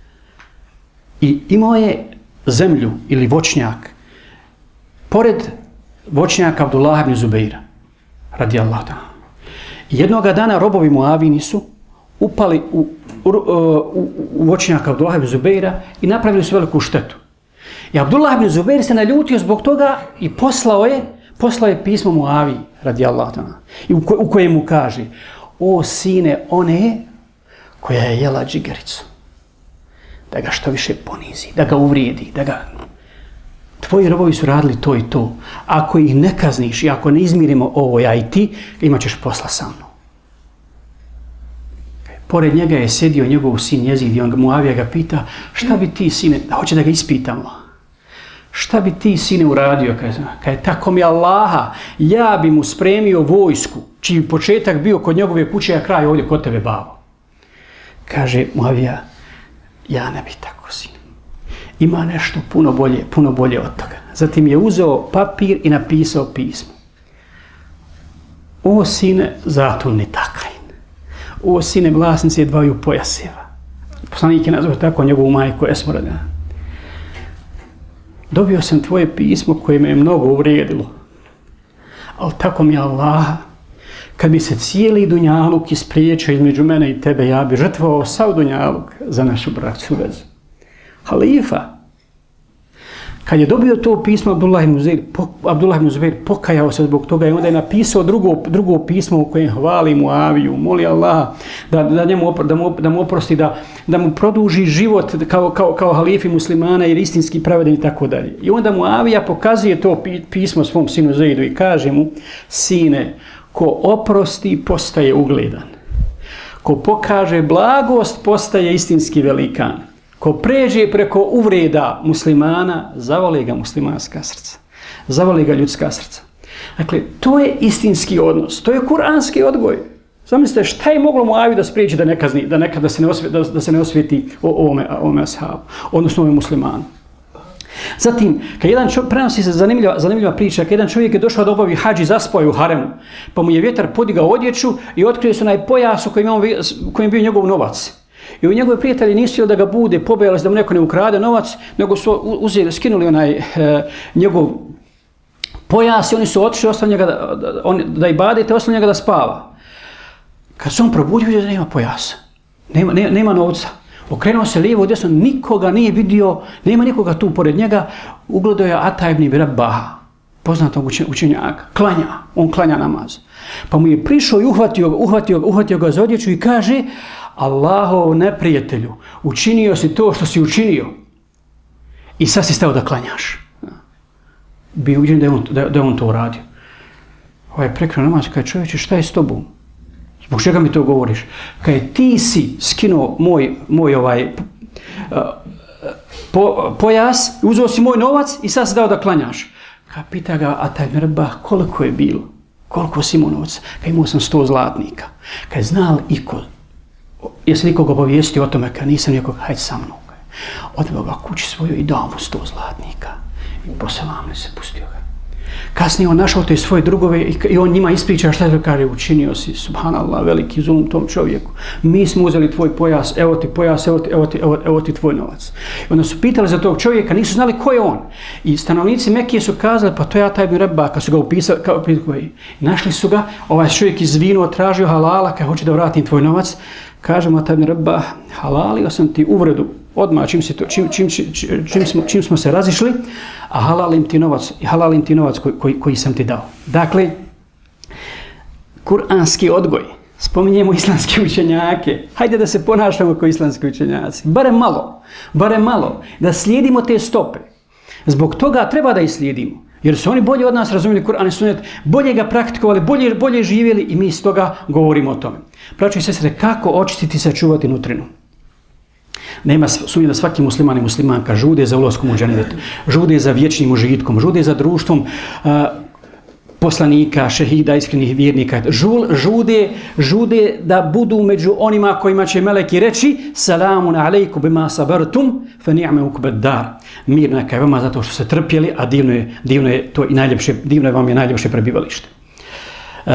I imao je zemlju ili voćnjak, pored voćnjaka Abdullah ibn Zubeira, radijallahu ta'ala. Jednoga dana robovi Muavini su upali u, u, u, u voćnjaka Abdullah ibn Zubeira i napravili su veliku štetu. I Abdullah ibn Zubeir se naljutio zbog toga i poslao je, poslao je pismo Muaviji, radijallahu ta'ala, u, ko, u kojemu kaže: o sine one koja je jela džigericu, da ga što više ponizi, da ga uvrijedi, da ga... Tvoji robovi su radili to i to. Ako ih ne kazniš i ako ne izmirimo ovo ja i ti, imat ćeš posla sa mnom. Pored njega je sjedio njegov sin Jezid i on Muavija ga pita: šta bi ti, sine, hoće da ga ispitamo, šta bi ti, sine, uradio? Kaže, tako mi Allaha, ja bi mu spremio vojsku, čiji početak bio kod njegove kuće, a kraj ovdje kod tebe, babo. Kaže Muavija: ja ne bih tako, sine. Ima nešto puno bolje, puno bolje od toga. Zatim je uzeo papir i napisao pismo: o sine, zatulni takajn. O sine, vlasnici dvaju pojaseva. Poslanik je nazvao tako njegovu majku Esmorada. dobio sam tvoje pismo koje me je mnogo uvrijedilo. Ali tako mi je Allah, kad bi se cijeli dunjaluk ispriječio između mene i tebe, ja bi žrtvovao sav dunjaluk za našu braću vezu. Halifa, kad je dobio to pismo, Abdullah ibn Zubair, Abdullah ibn Zubair pokajao se zbog toga i onda je napisao drugo, drugo pismo u kojem hvali Muaviju, moli Allah da, da, njemu, da, mu, da mu oprosti, da, da mu produži život kao, kao, kao halifi muslimana jer istinski pravedan i tako dalje. I onda Muavija pokazuje to pismo svom sinu Zaidu i kaže mu, sine, ko oprosti postaje ugledan, ko pokaže blagost postaje istinski velikan. Ko pređe preko uvreda muslimana, zavoli ga muslimanska srca. Zavoli ga ljudska srca. Dakle, to je istinski odnos. To je kuranski odgoj. Zamislite šta je moglo Muaviju da spriječi da ne kazni, da, nekad, da, se, ne osvijeti, da, da se ne osvijeti o ovome, ovome ashabu, odnosno ovome muslimanu. Zatim, kad jedan čovjek, prenosi se zanimljiva, zanimljiva priča, kad jedan čovjek je došao da obavi hadž i zaspao je u haremu, pa mu je vjetar podigao odjeću i otkrio se onaj pojas u kojem, on, kojem bio njegov novac. I u njegovi prijatelji nisu htjeli da ga bude, pobojali da mu neko ne ukrade novac, nego su uzeli, skinuli onaj e, njegov pojas i oni su otišli, ostavili njega da, da, on, da ibadete, ostavili njega da spava. Kad se on probudio, vidio da nema pojasa, nema, nema, nema novca. Okrenuo se lijevo, desno, nikoga nije vidio, nema nikoga tu pored njega, ugledao je Ata ibn Abi Rabaha, poznatog učenjaka, klanja, on klanja namaz. Pa mu je prišao i uhvatio ga, uhvatio ga, uhvatio ga za odjeću i kaže, Allahov neprijatelju, učinio si to što si učinio i sad si stao da klanjaš. Bio uviđen da je on, da, da je on to uradio. Ovaj prekrao namaz, kaže, čovječe, šta je s tobom? Zbog čega mi to govoriš? Kaže, ti si skinuo moj, moj ovaj, uh, po, pojas, uzeo si moj novac i sad si dao da klanjaš. Kaže, pita ga Ata ibn Rabah, koliko je bilo? Koliko si imao novca? Kaže, imao sam sto zlatnika. Kaže, znal iko? Jesi nikoga obavijestio o tome? Kad nisam nikog, hajde sa mnom. Odveo ga kući svoju i dao mu sto zlatnika. I poselamne se pustio ga. Kasnije on našao te svoje drugove i on njima ispriča šta je, kaže, učinio si, subhanallah, veliki zulum tom čovjeku. Mi smo uzeli tvoj pojas, evo ti pojas, evo ti, evo ti, evo, evo ti tvoj novac. I onda su pitali za tog čovjeka, nisu znali ko je on. I stanovnici Mekije su kazali, pa to je Ata ibn Rabah, kad su ga upisali, kao, našli su ga, ovaj čovjek izvinuo, tražio halala, kad hoće da vratim tvoj novac. Kažemo Ata ibn Rabah, halalio sam ti uvredu odmah čim, to, čim, čim, čim, čim, smo, čim smo se razišli, a halalim ti novac, halalim ti novac koji, koji, koji sam ti dao. Dakle, kuranski odgoj, spominjemo islamske učenjake, hajde da se ponašamo kao islamski učenjaci, barem malo, barem malo, da slijedimo te stope. Zbog toga treba da ih slijedimo, jer su oni bolje od nas razumjeli Kur'an i Sunnet, bolje ga praktikovali, bolje, bolje živjeli i mi iz toga govorimo o tome. Braćo i sestre, kako očistiti i sačuvati nutrinu? Nema sumnje da svaki musliman i muslimanka žude za ulaskom u džennet, žude za vječnim užitkom, žude za društvom uh, poslanika, šehida, iskrenih vjernika, Žul, žude, žude da budu među onima kojima će meleki reći salamun alejkum bima sabartum fa ni'ma ukbad dar. Mir neka je vama zato što ste trpjeli, a divno je, divno je to i najljepše, divno je vam je najljepše prebivalište. Uh,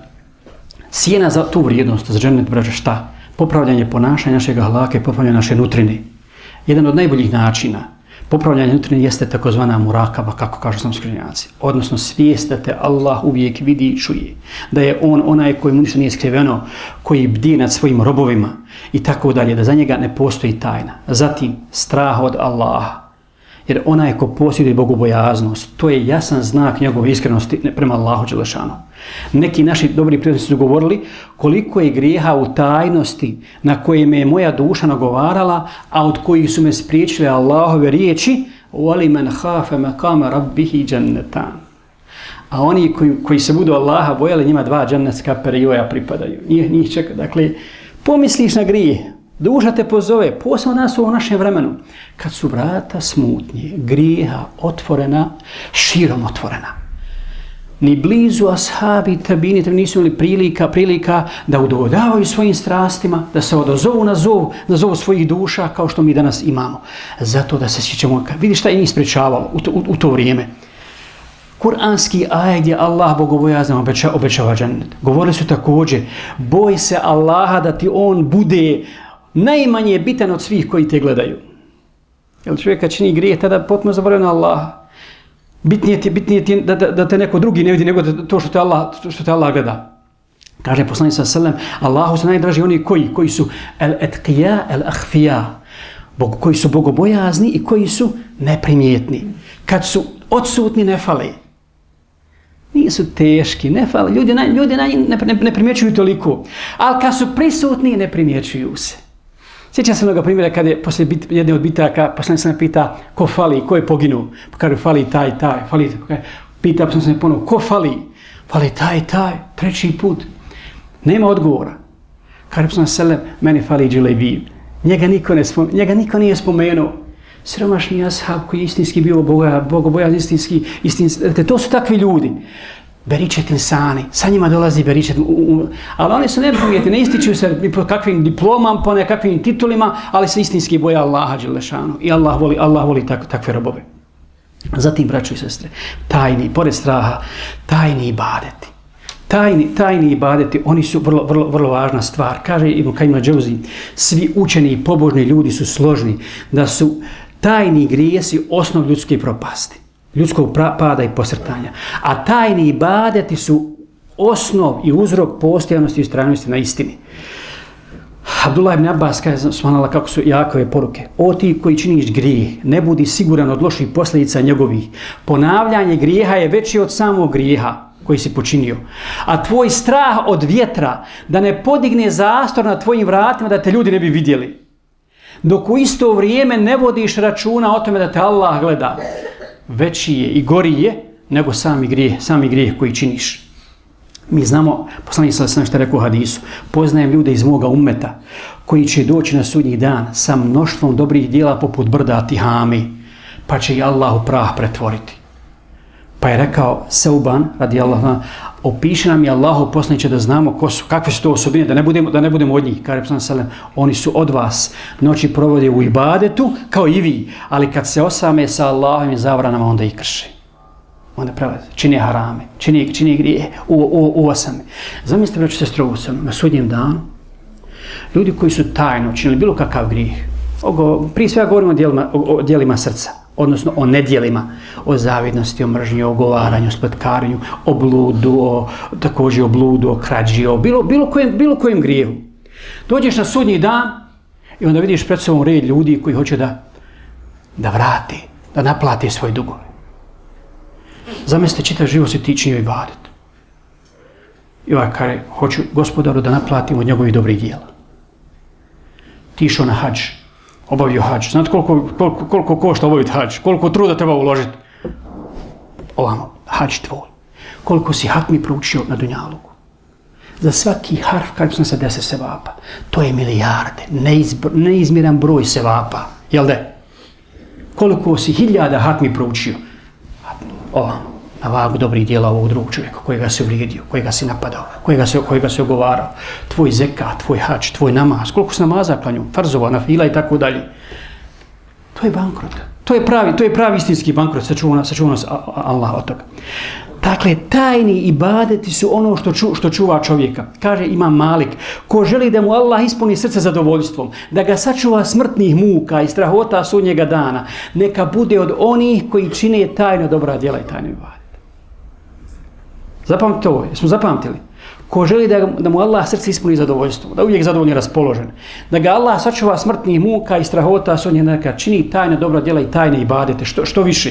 cijena za tu vrijednost, za džennet, braćo, šta? Popravljanje ponašanja našeg ahlaka i popravljanje naše nutrine. Jedan od najboljih načina popravljanja nutrine jeste takozvana murakaba, kako kažu islamski učenjaci. Odnosno svijest da te Allah uvijek vidi i čuje. Da je on onaj koji mu ništa nije skriveno, koji bdi nad svojim robovima i tako dalje, da za njega ne postoji tajna. Zatim strah od Allaha. Jer onaj ko posjeduje bogobojaznost, to je jasan znak njegove iskrenosti prema Allahu dželešanu. Neki naši dobri prijatelji su govorili koliko je grijeha u tajnosti na koje me je moja duša nagovarala, a od kojih su me spriječile Allahove riječi وَلِمَنْ خَافَ مَقَامَ رَبِّهِ جَنَّتَانِ. A oni koji, koji se budu Allaha bojali, njima dva džennetska perioja pripadaju. Njih, njih čeka. Dakle, pomisliš na grije, duša te pozove, posebno nas u našem vremenu, kad su vrata smutnje, grijeha otvorena, širom otvorena. Ni blizu ashabi tabini nisu imali prilika, prilika da udovoljavaju svojim strastima, da se odazovu na zov, na zov svojih duša kao što mi danas imamo. Zato da se sjećamo, vidi šta je njih sprečavalo u to, u, u to vrijeme. Kur'anski ajet gdje Allah bogobojazan obeća, obećava džennet. Govorili su također, boj se Allaha da ti on bude najmanje bitan od svih koji te gledaju. Jer čovjeka čini grijeh, tada potpuno zaboravio na Allaha. Bitnije ti, bitnije ti da, da, da te neko drugi ne vidi nego da, to što te Allah, što te Allah gleda. Kaže poslanik sallallahu alejhi ve sellem, Allahu su najdraži oni koji, koji su el-etqija, el-ahfija, Bog, koji su bogobojazni i koji su neprimjetni. Kad su odsutni ne fale. Nisu teški, ne fale. Ljudi, na, ljudi na, ne, ne, ne primjećuju toliko. Ali kad su prisutni ne primjećuju se. Sjećam se mnoga primjera kada je poslije bit, jedne od bitaka poslanik se me pita ko fali, ko je poginuo. Pa kaže fali taj, taj, fali taj. Pita poslanik se me ponovo, ko fali? Fali taj, taj, treći put. Nema odgovora. Kaže poslanik se meni fali Dželejbib. Njega niko, ne spom, njega niko nije spomenuo. Siromašni ashab koji je istinski bio boga, bogobojaz, istinski, istinski. To su takvi ljudi. Beričet insani, sa njima dolazi beričet, ali oni su neprimjetni, ne ističu se po kakvim diplomama, po nekakvim titulima, ali se istinski boja Allaha dželešanu i Allah voli, Allah voli tak, takve robove. Zatim, braćo i sestre, tajni, pored straha, tajni ibadeti. Tajni, tajni ibadeti, oni su vrlo, vrlo, vrlo važna stvar. Kaže Ibn Kajim al-Džauzi, svi učeni i pobožni ljudi su složni da su tajni grijesi osnov ljudske propasti, ljudskog pada i posrtanja. A tajni ibadeti su osnov i uzrok postojanosti i ustrajnosti na istini. Abdullah ibn Abbas kaže, smanala kako su jakove poruke. O ti koji činiš grijeh, ne budi siguran od loših posljedica njegovih. Ponavljanje grijeha je veći od samog grijeha koji si počinio. A tvoj strah od vjetra da ne podigne zastor na tvojim vratima da te ljudi ne bi vidjeli. Dok u isto vrijeme ne vodiš računa o tome da te Allah gleda. Veći je i gori je nego sami grijeh, sami grijeh koji činiš. Mi znamo, poslanik sallallahu alejhi ve sellem što je rekao u hadisu, poznajem ljude iz moga ummeta koji će doći na sudnji dan sa mnoštvom dobrih djela poput brda Tihami, pa će i Allah u prah pretvoriti. Pa je rekao Seuban, radijallahu anhu, opiši nam je Allahu poslaniče da znamo ko su, kakve su to osobine, da ne budemo, da ne budemo od njih. Kaže poslanik sallallahu alejhi ve sellem, oni su od vas, noći provode u ibadetu kao i vi, ali kad se osame sa Allahovim zabranama onda ih krše. Onda prelaze, čini harame, čini, čini grije, u, u, u osame. Zamislite, braćo i sestre, na sudnjem danu, ljudi koji su tajno činili bilo kakav grijeh, Ogo, prije svega govorimo o dijelima, o, o dijelima srca, odnosno o nedjelima, o zavidnosti, o mržnji, o ogovaranju, spletkarenju, o bludu, o, također o bludu, o krađi, o bilo, bilo, kojem, bilo kojem grijehu. Dođeš na sudnji dan i onda vidiš pred sobom red ljudi koji hoće da, da vrati, da naplati svoje dugove. Zamislite, čitav život se ti činio ibadet. I ovaj kare, hoću gospodaru da naplatim od njegovih dobrih dijela. Ti išao na hadž, obavio hadž. Znate koliko, koliko, koliko košta obaviti hadž? Koliko truda treba uložiti? Ovamo, hadž tvoj. Koliko si hatmi proučio na dunjaluku. Za svaki harf, kad sam se deset sevapa, to je milijarde, neizbr, neizmjeran broj sevapa. Jel de? Koliko si hiljada hatmi proučio? Ovamo, na vagu dobrih dijela ovog drugog čovjeka, kojega se uvrijedio, kojega si napadao, kojega se, kojega se ogovarao. Tvoj zekat, tvoj hač, tvoj namaz, koliko si namaza klanju, farzova, nafila i tako dalje. To je bankrot. To je pravi, to je pravi istinski bankrot, sačuva nas, sačuva nas Allah od toga. Dakle, tajni ibadeti su ono što, ču, što čuva čovjeka. Kaže Imam Malik, ko želi da mu Allah ispuni srce zadovoljstvom, da ga sačuva smrtnih muka i strahota sudnjega dana, neka bude od onih koji čine tajno dobra djela i tajno ibadete. Zapamtite ovo, jesmo zapamtili? Ko želi da, da mu Allah srce ispuni zadovoljstvom, da uvijek zadovoljno raspoložen, da ga Allah sačuva smrtnih muka i strahota sudnjega dana, neka čini tajno dobra djela i tajne ibadete, što, što više.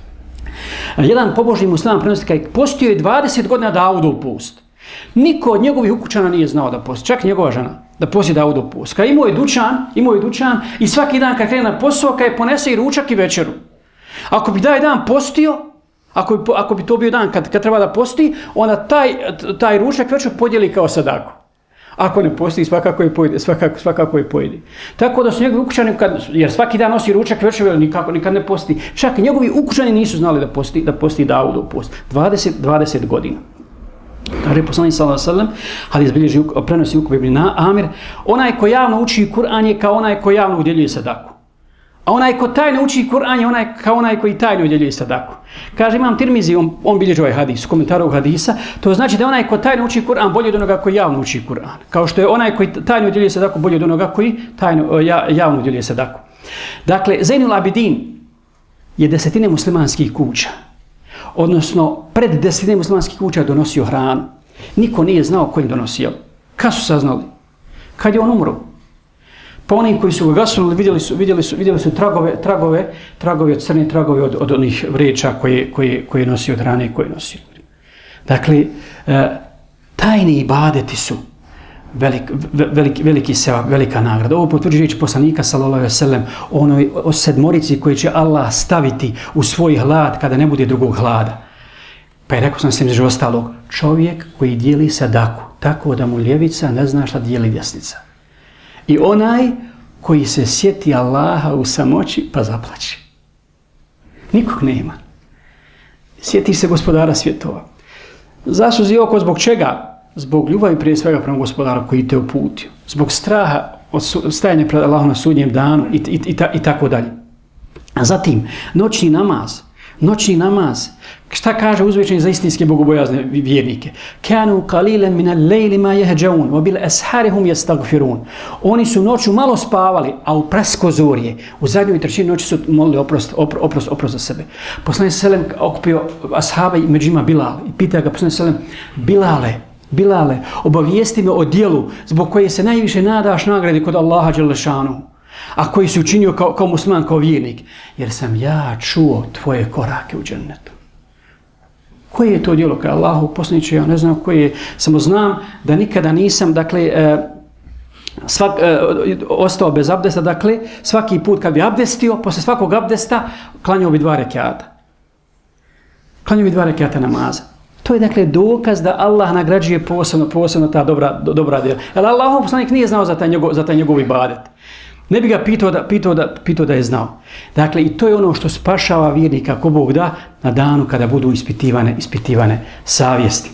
Jedan pobožni musliman prenosi kaj postio je dvadeset godina Davudov post. Niko od njegovih ukućana nije znao da posti, čak njegova žena, da posti Davudov post. Kad imao je dućan, imao je dućan i svaki dan kad krene na posao, kad je ponese i ručak i večeru. Ako bi taj dan postio, ako bi, ako bi to bio dan kad, kad treba da posti, onda taj, taj ručak večer podijeli kao sadaku. Ako ne posti, svakako je pojedi, svakako, svakako je pojedi. Tako da su njegovi ukućani, kad, jer svaki dan nosi ručak večer, nikako, nikad ne posti. Čak njegovi ukućani nisu znali da posti, da posti Davudov post. dvadeset, dvadeset godina. Kaže poslanik sallallahu alejhi ve sellem, hadis bilježi prenosi Ukbe ibn Amir, onaj ko javno uči Kur'an je kao onaj ko javno udjeljuje sadaku. A onaj ko tajno uči Kur'an je onaj, kao onaj koji tajno udjeljuje sadaku. Kaže Imam Tirmizi, on, on bilježi ovaj hadis, komentar ovog hadisa, to znači da onaj ko tajno uči Kur'an bolje od onoga koji javno uči Kur'an. Kao što je onaj koji tajno udjeljuje sadaku bolje od onoga koji tajno, ja, javno udjeljuje sadaku. Dakle, Zainul Abidin je desetine muslimanskih kuća, odnosno pred desetine muslimanskih kuća donosio hranu. Niko nije znao ko im donosio. Kad su saznali? Kad je on umro? Pa oni koji su ga gasuli vidjeli su, vidjeli su, vidjeli su tragove, tragove, tragove od crne tragove od, od onih vreća koje, koje, koje nosi od hrane i koje nosi. Dakle, e, tajni ibadeti su velik, velik, veliki seva, velika nagrada. Ovo potvrđujući poslanika sallallahu alejhi ve sellem onoj o sedmorici koji će Allah staviti u svoj hlad kada ne bude drugog hlada. Pa je rekao sam se među ostalog, čovjek koji dijeli sadaku tako da mu ljevica ne zna šta dijeli desnica. I onaj koji se sjeti Allaha u samoći pa zaplaće. Nikog nema. Sjetiš se gospodara svjetova. Zasuzi oko zbog čega? Zbog ljubavi prije svega prema gospodaru koji te uputio. Zbog straha od stajanja pred Allahom na sudnjem danu i, i, i, i tako dalje. A zatim, noćni namaz. Noćni namaz. Šta kaže uzvišeni za istinske bogobojazne vjernike? Kanu qalilan min al-layli ma yahjaun wa bil ashari hum yastaghfirun. Oni su noću malo spavali, a u preskozorje, u zadnjoj trećini noći su molili oprost, opro, oprost, oprost za sebe. Poslanik selem okupio ashaba i među njima Bilal i pita ga poslanik selem: Bilale, Bilale, obavijesti me o djelu zbog koje se najviše nadaš nagradi kod Allaha dželle šanuhu, a koji si učinio kao, kao musliman, kao vjernik, jer sam ja čuo tvoje korake u džennetu. Koje je to djelo? Kaj Allahu poslaniče, ja ne znam koje je, samo znam da nikada nisam, dakle, e, svak, e, ostao bez abdesta, dakle, svaki put kad bi abdestio, posle svakog abdesta, klanjao bi dva rekata. Klanjao bi dva rekata namaza. To je, dakle, dokaz da Allah nagrađuje posebno, posebno ta dobra, do, dobra djela. Jer Allahu poslanik nije znao za taj njegov, za taj njegov ibadet. Ne bi ga pitao da, pitao, da, pitao da je znao. Dakle, i to je ono što spašava vjernika, ako Bog da, na danu kada budu ispitivane, ispitivane savjesti.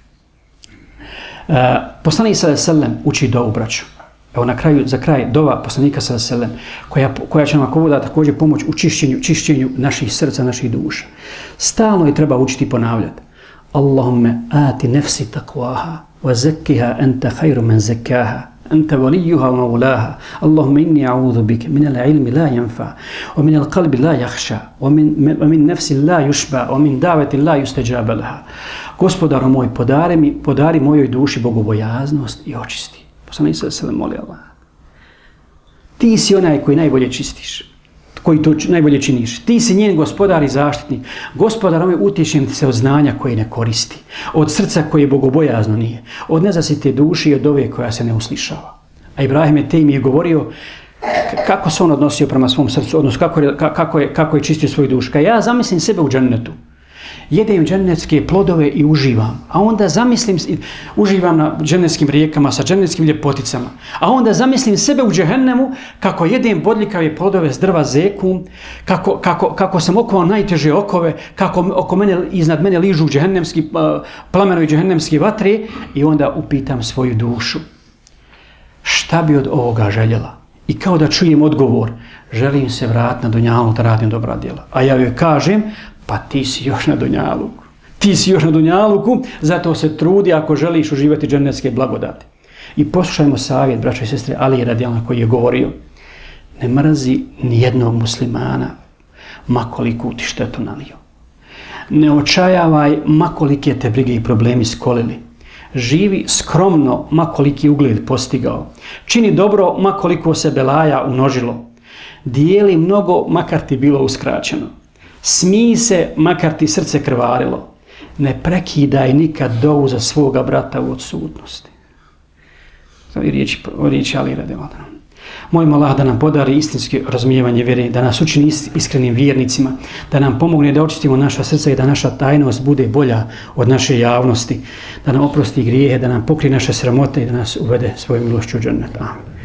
E, poslanik sallallahu alejhi ve sellem uči dovu, braću. Evo na kraju, za kraj, dova poslanika sallallahu alejhi ve sellem, koja, koja će nam ako Bog da također pomoć u čišćenju, čišćenju naših srca, naših duša. Stalno je treba učiti i ponavljati. Allahumme ati nefsi taqwaha wa zakkiha anta khayru man zakkaha. أنت وليها ومولاها اللهم إني أعوذ بك من العلم لا ينفع ومن القلب لا يخشى ومن, ومن نفس لا يشبع ومن دعوة لا يستجاب لها. Gospodaru moj, podari mi, podari mojoj duši bogobojaznost i očisti. Poslanik sallallahu alejhi ve sellem moli Allah. Ti si onaj koji najbolje čistiš, koji to najbolje činiš. Ti si njen gospodar i zaštitnik. Gospodar moj, utječem ti se od znanja koje ne koristi, od srca koje bogobojazno nije, od nezasite duši i od ove koja se ne uslišava. A Ibrahim je te mi je govorio kako se on odnosio prema svom srcu, odnosno kako je, kako je, kako je čistio svoju dušu. Kad ja zamislim sebe u džennetu, jedem džennetske plodove i uživam, a onda zamislim, uživam na džennetskim rijekama sa džennetskim ljepoticama, a onda zamislim sebe u džehennemu kako jedem bodljikave plodove s drva zekum, kako, kako, kako sam okovao najteže okove, kako oko mene, iznad mene ližu džehennemski, plamenovi džehennemski vatre, i onda upitam svoju dušu šta bi od ovoga željela. I kao da čujem odgovor, želim se vratiti na dunjalu da radim dobra djela. A ja joj kažem, pa ti si još na dunjaluku. Ti si još na dunjaluku, zato se trudi ako želiš uživati džennetske blagodati. I poslušajmo savjet, braćo i sestre, Ali radijalno koji je govorio, ne mrzi nijednog muslimana makoliku ti štetu nanio. Ne očajavaj makolike te brige i problemi skolili. Živi skromno makoliki ugled postigao. Čini dobro makoliko se belaja umnožilo. Dijeli mnogo makar ti bilo uskraćeno. Smij se makar ti srce krvarilo. Ne prekidaj nikad dovu za svoga brata u odsutnosti. To je riječi, riječi Ali radijallahu anhu. Molimo Allah da nam podari istinski razumijevanje vjere, da nas učini iskrenim vjernicima, da nam pomogne da očistimo naša srca i da naša tajnost bude bolja od naše javnosti, da nam oprosti grijehe, da nam pokrije naše sramote i da nas uvede svojom milošću u džennet. Amin.